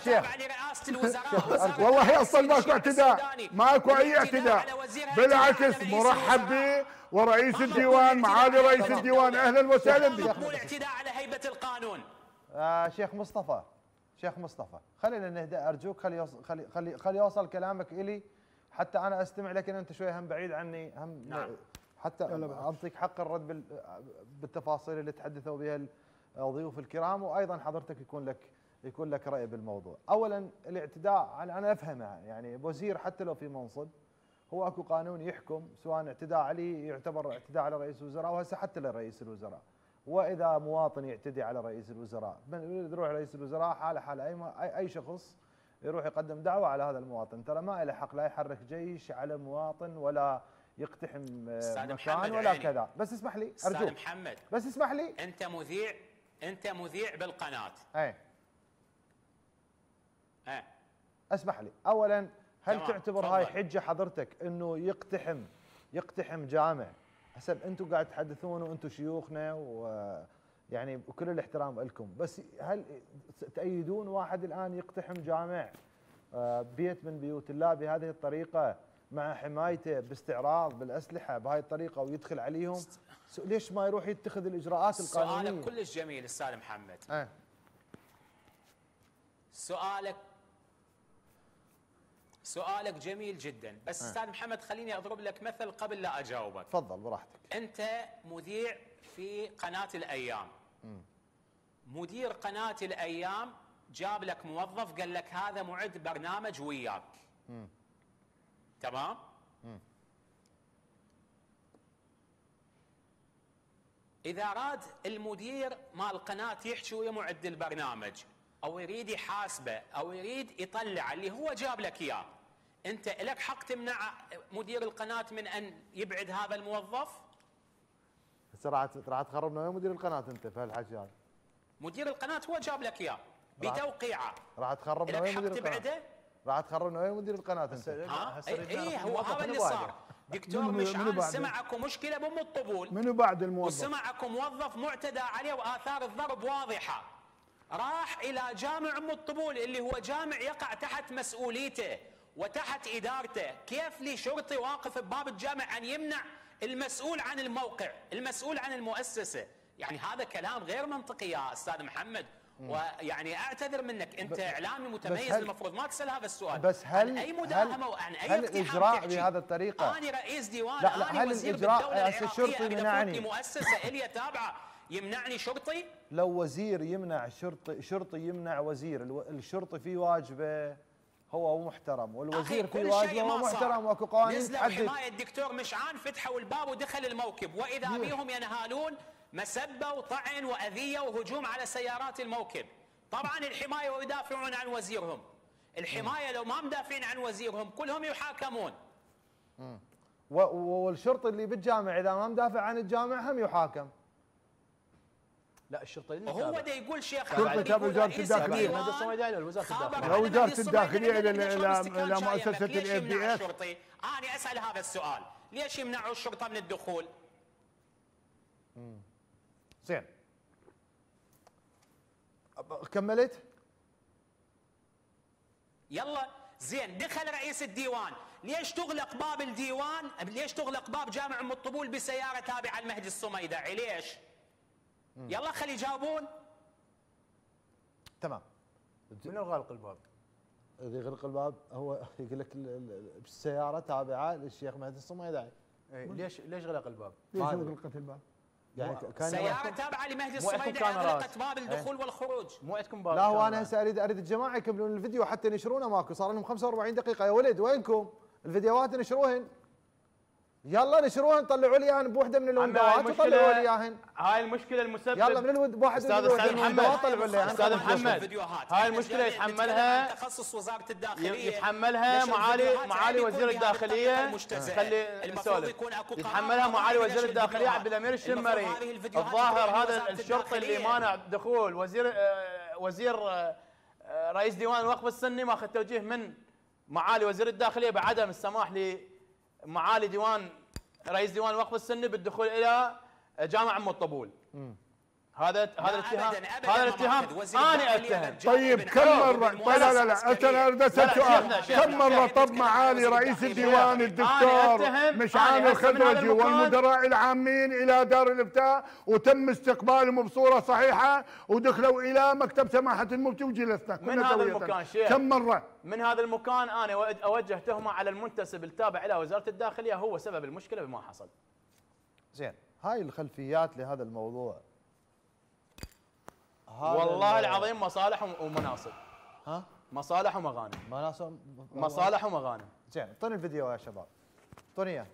والله اصلا ماكو اعتداء، ماكو اي اعتداء، بالعكس مرحب به ورئيس الديوان معالي رئيس الديوان اهلا وسهلا به. الاعتداء على هيبه القانون. آه شيخ مصطفى شيخ مصطفى خلينا نهدأ ارجوك، خلي يوصل خلي خلي خلي يوصل كلامك الي حتى انا استمع، لكن انت شويه هم بعيد عني هم نعم. حتى اعطيك حق الرد بالتفاصيل اللي تحدثوا بها الضيوف الكرام، وايضا حضرتك يكون لك يكون لك راي بالموضوع. اولا الاعتداء انا افهمها، يعني وزير حتى لو في منصب هو اكو قانون يحكم سواء اعتداء عليه يعتبر اعتداء على رئيس الوزراء، وهسه حتى لرئيس الوزراء. واذا مواطن يعتدي على رئيس الوزراء يروح رئيس الوزراء حاله حال اي اي شخص يروح يقدم دعوه على هذا المواطن، ترى ما له حق لا يحرك جيش على مواطن ولا يقتحم مكان ولا عيني. كذا. بس اسمح لي استاذ ارجوك محمد، بس اسمح لي. انت مذيع انت مذيع بالقناه. اي ايه اسمح لي، اولا هل تمام. تعتبر تفضل. هاي حجه حضرتك انه يقتحم يقتحم جامع؟ حسب انتم قاعد تحدثون وانتم شيوخنا ويعني وكل الاحترام لكم، بس هل تأيدون واحد الان يقتحم جامع بيت من بيوت الله بهذه الطريقه مع حمايته باستعراض بالاسلحه بهاي الطريقه ويدخل عليهم؟ ليش ما يروح يتخذ الاجراءات القانونيه؟ سؤالك كلش جميل استاذ محمد. أه. سؤالك سؤالك جميل جدا، بس أه. استاذ محمد خليني اضرب لك مثل قبل لا اجاوبك. تفضل براحتك. انت مذيع في قناه الايام. م. مدير قناه الايام جاب لك موظف قال لك هذا معد برنامج وياك. م. تمام؟ م. اذا راد المدير مال القناه يحكي ويا معد البرنامج او يريد يحاسبه او يريد يطلع اللي هو جاب لك اياه، انت لك حق تمنع مدير القناه من ان يبعد هذا الموظف؟ هسه راح راح تخربنا وين مدير القناه انت في هالحكي هذا؟ مدير القناه هو جاب لك اياه بتوقيعه. راح تخربنا وين مدير القناه؟ تبعده؟ راح تخربنا وين مدير القناه انت؟ ها؟ اي إيه هو هذا اللي صار. دكتور مشعل سمع اكو مشكله بام الطبول. منو بعد الموظف؟ وسمع اكو موظف معتدى عليه واثار الضرب واضحه. راح الى جامع ام الطبول اللي هو جامع يقع تحت مسؤوليته وتحت ادارته، كيف لي شرطي واقف بباب الجامع ان يمنع المسؤول عن الموقع، المسؤول عن المؤسسه؟ يعني هذا كلام غير منطقي يا استاذ محمد. ويعني اعتذر منك، انت اعلامي متميز المفروض ما تسال هذا السؤال. بس هل عن اي مداهمه وعن اي هل الاجراء بهذه الطريقه؟ انا رئيس ديوان، لا لا، انا هل وزير الإجراء بالدوله الشرطي العراقيه، يمنعني مؤسسه الي تابعه يمنعني شرطي؟ لو وزير يمنع شرطي شرطي يمنع وزير، الشرطي في واجبه هو محترم والوزير في واجبه هو محترم، واكو قوانين تحدد. نزلوا حمايه الدكتور مشعان، فتحوا الباب ودخل الموكب، واذا بهم ينهالون مسبه وطعن واذيه وهجوم على سيارات الموكب. طبعا الحمايه ويدافعون عن وزيرهم، الحمايه لو ما مدافعين عن وزيرهم كلهم يحاكمون. والشرطي اللي بالجامع اذا ما مدافع عن الجامع هم يحاكم. لا الشرطه اللي هو ده يقول شيخ الشرطه تابع وزاره الداخليه. المهدي الصميداعي ولا وزاره الداخليه؟ لو وزاره الداخليه الى الى مؤسسه الاف بي اف. انا اسال هذا السؤال، ليش يمنعوا الشرطه من الدخول؟ زين كملت؟ يلا زين، دخل رئيس الديوان، ليش تغلق باب الديوان؟ ليش تغلق باب جامع ام الطبول بسياره تابعه المهدي الصميداعي؟ ليش؟ يلا خلي يجاوبون. تمام. من غلق الباب؟ اللي يغلق الباب هو يقول لك السياره تابعه للشيخ مهدي الصميداعي. ليش ليش غلق الباب؟ ليش غلقت الباب؟ يعني كان سياره تابعه لمهدي الصميداعي غلقت باب الدخول والخروج. مو عندكم باب؟ لا هو انا هسه اريد اريد الجماعه يكملون الفيديو حتى ينشرونه، ماكو صار لهم خمسة وأربعين دقيقه يا ولد، وينكم؟ الفيديوهات نشروهن، يلا نشروهن، طلعوا لي اياهن بوحده من الوندوات وطلعوا لي اياهن. هاي المشكله المسبب. يلا من الود بواحد من الوندوات طلعوا لي اياهن. استاذ محمد، هاي المشكله يتحملها تخصص وزاره الداخليه، يتحملها معالي معالي وزير الداخليه. خلي نسولف. يتحملها معالي وزير الداخليه عبد الامير الشمري. الظاهر هذا الشرطي اللي مانع دخول وزير وزير رئيس ديوان الوقف السني ماخذ توجيه من معالي وزير الداخليه بعدم السماح لمعالي ديوان رئيس ديوان الوقف السني بالدخول الى جامع ام الطبول. هذا هذا الاتهام، هذا الاتهام انا اتهم. طيب كم مره؟ لا لا لا انا اريد اسال سؤال، كم مره طب معالي رئيس الديوان الدكتور مشعان الخدرجي والمدراء العامين الى دار الافتاء وتم استقبالهم بصوره صحيحه ودخلوا الى مكتب سماحه المفتي وجلسنا من هذا المكان شيخ؟ كم مره؟ من هذا المكان انا اوجه تهمه على المنتسب التابع الى وزاره الداخليه هو سبب المشكله بما حصل. زين، هاي الخلفيات لهذا الموضوع. والله العظيم مصالح ومناصب. ها؟ مصالح ومغانم. مناصب مصالح ومغانم. زين، اعطوني الفيديو يا شباب. اعطوني اياه.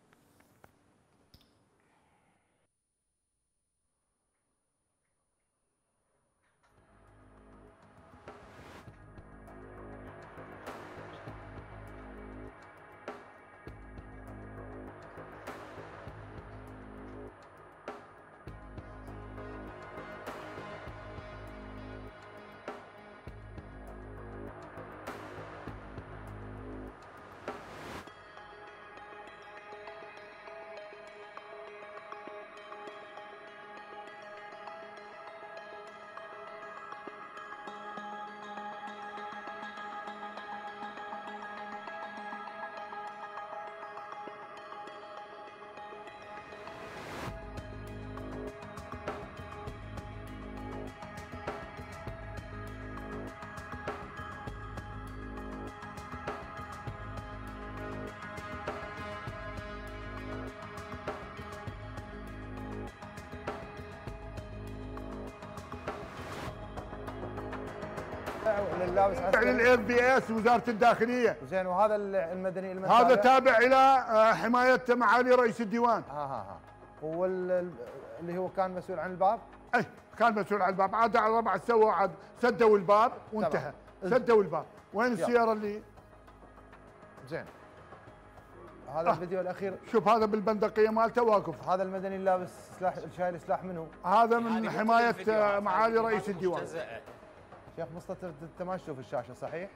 للابس عسكري الاف بي اس وزاره الداخليه. زين وهذا المدني المدني هذا تابع الى حمايه معالي رئيس الديوان. ها ها ها هو اللي هو كان مسؤول عن الباب؟ اي كان مسؤول عن الباب، عاد على ربع سووا عاد سدوا الباب وانتهى. سدوا الباب. وين السياره اللي زين هذا آه. الفيديو الاخير شوف هذا بالبندقيه مالته واقف. هذا المدني لابس سلاح شايل سلاح منه؟ هذا من حمايه معالي رئيس الديوان. شيخ مصطفى انت ما تشوف الشاشه صحيح؟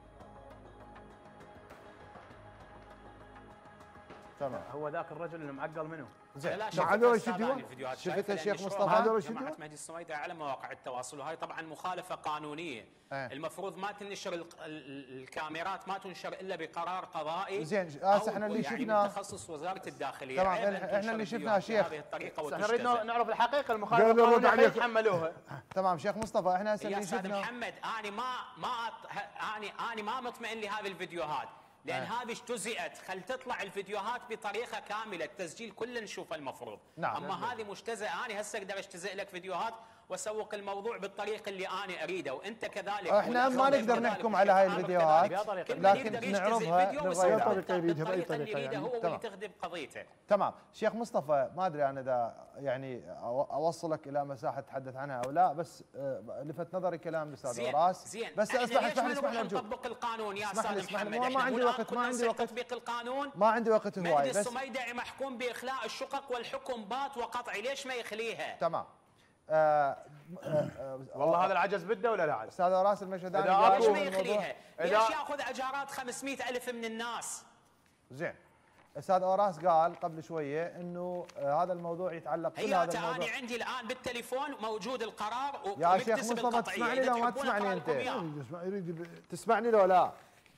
تمام. هو ذاك الرجل اللي معقل منه؟ زين لا هذا رئيس الديوان. شفت الشيخ مصطفى؟ هذا رئيس الديوان. مهدي السميدة على مواقع التواصل وهي طبعا مخالفه قانونيه. اه. المفروض ما تنشر الكاميرات ما تنشر الا بقرار قضائي. زين هسه احنا اللي شفنا يعني تخصص وزاره الداخليه. تمام احنا اللي شفناه شيخ احنا نريد نعرف الحقيقه المخالفه القانونيه يتحملوها. تمام شيخ مصطفى احنا هسه اللي شفنا يا استاذ محمد انا ما ما انا انا ما مطمئن لهذه الفيديوهات لان آه. هذه اجتزئت، خل تطلع الفيديوهات بطريقه كامله، التسجيل كله نشوفه المفروض. نعم. اما نعم. هذه مجتزئه، انا هسه اقدر اجتزئ لك فيديوهات واسوق الموضوع بالطريقه اللي انا اريده وانت كذلك. احنا ما نقدر نحكم على هاي الفيديوهات لكن نعرضها باي طريقه يريدها باي طريقه يعني. هو اللي تخدم قضيته. تمام، شيخ مصطفى ما ادري انا اذا يعني اوصلك الى مساحه تتحدث عنها او لا، بس لفت نظري كلام الاستاذ وراس. زين بس اسمح اسمح لي اسمح لي نطبق القانون يا استاذ محمد. ما عندي وقت ما عندي وقت تطبيق القانون. ما عندي وقت هواي. مهدي السميدعي محكوم باخلاء الشقق والحكم بات وقطعي، ليش ما يخليها؟ تمام. آه آه آه والله هذا العجز بده ولا لا عجز؟ استاذ راس المشهداني ليش ما يخليها؟ ليش ياخذ اجارات خمسمئة ألف من الناس؟ زين استاذ اوراس قال قبل شويه انه آه هذا الموضوع يتعلق كل هذا الموضوع. انا عندي الان بالتليفون موجود القرار يا شيخ مصطفى تسمعني لو ما تسمعني انت؟ تسمعني لو لا؟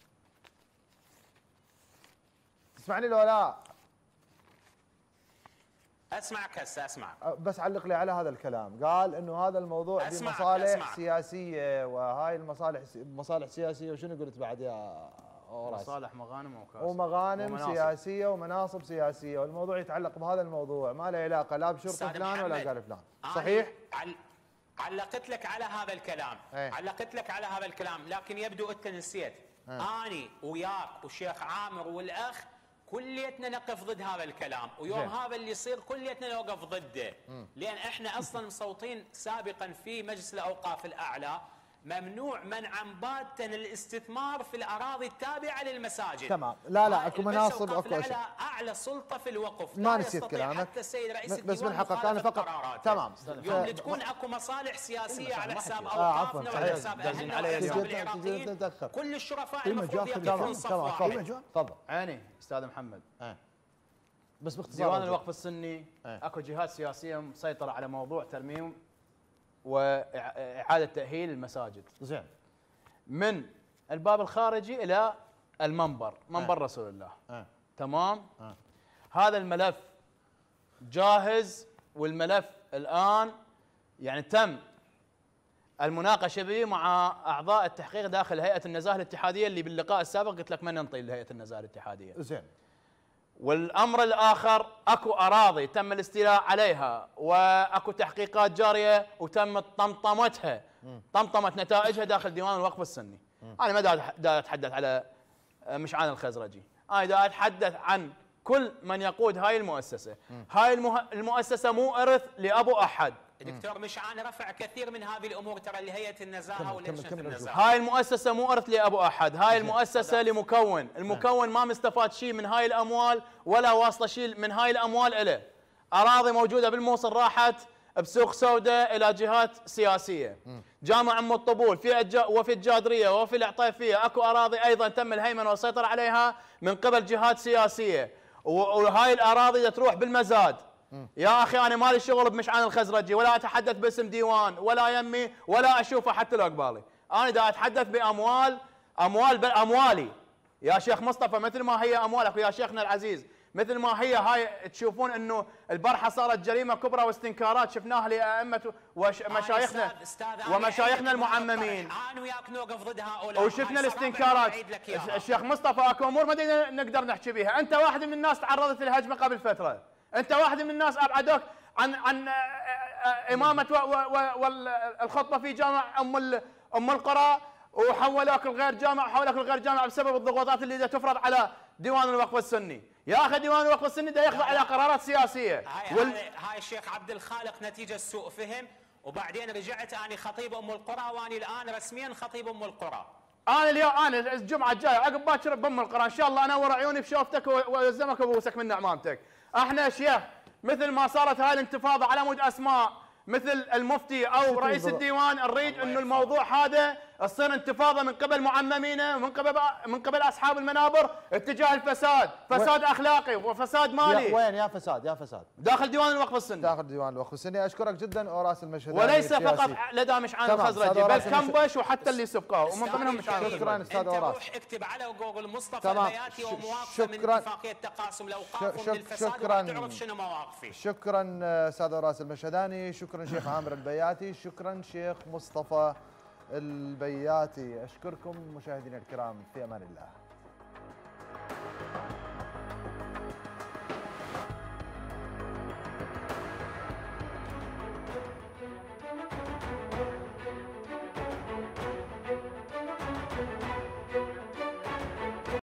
تسمعني لو لا؟ اسمعك هسه اسمع. بس علق لي على هذا الكلام، قال انه هذا الموضوع بمصالح أسمعك. سياسيه، وهاي المصالح مصالح سياسيه، وشنو قلت بعد يا اوراس؟ مصالح مغانم وكاسب ومغانم ومناصب. سياسيه ومناصب سياسيه، والموضوع يتعلق بهذا الموضوع، ما له علاقه لا بشرطه فلان ولا قال فلان، صحيح؟ عل... علقت لك على هذا الكلام، ايه؟ علقت لك على هذا الكلام، لكن يبدو انت نسيت. ايه؟ اني وياك والشيخ عامر والاخ كليتنا نقف ضد هذا الكلام، ويوم جي. هذا اللي يصير كليتنا نوقف ضده، م. لان احنا اصلا مصوتين سابقا في مجلس الاوقاف الاعلى ممنوع منعا باتا الاستثمار في الاراضي التابعه للمساجد. تمام، لا لا اكو مناصب اكو اشياء. اعلى سلطه في الوقف، ما نسيت كلامك حتى السيد رئيس بس من حقك انا فقط. تمام، يوم اللي تكون اكو مصالح سياسيه على حساب اوقافنا وعلى حساب اهلنا وعلى حساب العراقيين، كل الشرفاء المفروض يقفون صف واحد. تفضل. عيني استاذ محمد. اه. بس باختصار ديوان الوقف السني اه. اكو جهات سياسيه مسيطره على موضوع ترميم واعاده تاهيل المساجد. زين. من الباب الخارجي الى المنبر، منبر اه. رسول الله. اه. تمام؟ اه. هذا الملف جاهز، والملف الان يعني تم المناقشه به مع اعضاء التحقيق داخل هيئه النزاهه الاتحاديه، اللي باللقاء السابق قلت لك من ننطي لهيئه النزاهه الاتحاديه. زين. والامر الاخر اكو اراضي تم الاستيلاء عليها واكو تحقيقات جاريه وتم طمطمتها، طمطمت نتائجها داخل ديوان الوقف السني. م. انا ما دا اتحدث على مشعان الخزرجي، انا دا اتحدث عن كل من يقود هاي المؤسسه. هاي المه... المؤسسه مو ارث لابو احد. دكتور مشعان رفع كثير من هذه الامور ترى لهيئه النزاهه ولجنه النزاهه. هاي المؤسسه مو ارث لابو احد، هاي المؤسسه لمكون، المكون ما مستفاد شيء من هاي الاموال ولا واصله شيء من هاي الاموال له. اراضي موجوده بالموصل راحت بسوق سوداء الى جهات سياسيه. جامع ام الطبول في أجا وفي الجادريه وفي العطيفيه اكو اراضي ايضا تم الهيمنه والسيطره عليها من قبل جهات سياسيه، وهاي الاراضي تروح بالمزاد. يا اخي انا مالي شغل بمشعان الخزرجي ولا اتحدث باسم ديوان ولا يمي ولا اشوفه حتى لو قبالي، انا دا اتحدث باموال اموال بالاموالي يا شيخ مصطفى، مثل ما هي اموالك ويا شيخنا العزيز، مثل ما هي هاي تشوفون انه البارحه صارت جريمه كبرى واستنكارات شفناها لائمه ومشايخنا ومشايخنا المعممين. انا وياك نوقف ضد هؤلاء وشفنا الاستنكارات. الشيخ مصطفى اكو امور ما نقدر نحكي بها، انت واحد من الناس تعرضت للهجمه قبل فتره، انت واحد من الناس ابعدوك عن عن امامه والخطبه في جامع ام ام القرى وحولوك الغير جامع، حولوك الغير جامع بسبب الضغوطات اللي تفرض على ديوان الوقف السني. يا اخي ديوان الوقف السني ده يخضع الى قرارات سياسيه. هاي وال... هاي الشيخ عبد الخالق نتيجه سوء فهم، وبعدين رجعت اني خطيب ام القرى واني الان رسميا خطيب ام القرى. انا اليوم انا الجمعه الجايه عقب باكر بام القرى ان شاء الله انور عيوني بشوفتك والزمك وابوسك من نعمامتك. احنا شيخ مثل ما صارت هاي الانتفاضه على مود اسماء مثل المفتي او رئيس الديوان، نريد انه الموضوع هذا تصير انتفاضه من قبل معممينا ومن قبل من قبل اصحاب المنابر اتجاه الفساد، فساد اخلاقي وفساد مالي. وين يا فساد يا فساد؟ داخل ديوان الوقف السني. داخل ديوان الوقف السني. اشكرك جدا اوراس المشهداني وليس فقط لدى مشعان الخزرجي بل كمبش وحتى اللي سبقوه ومن ضمنهم مشعان. شكرا استاذ اوراس. روح اكتب على جوجل مصطفى البياتي ومواقفه من اتفاقيه تقاسم الاوقاف ومن الفساد وتعرف شنو مواقفي. شكرا استاذ اوراس المشهداني، شكرا شيخ عامر البياتي، شكرا شيخ مصطفى البياتي. أشكركم مشاهدينا الكرام، في أمان الله.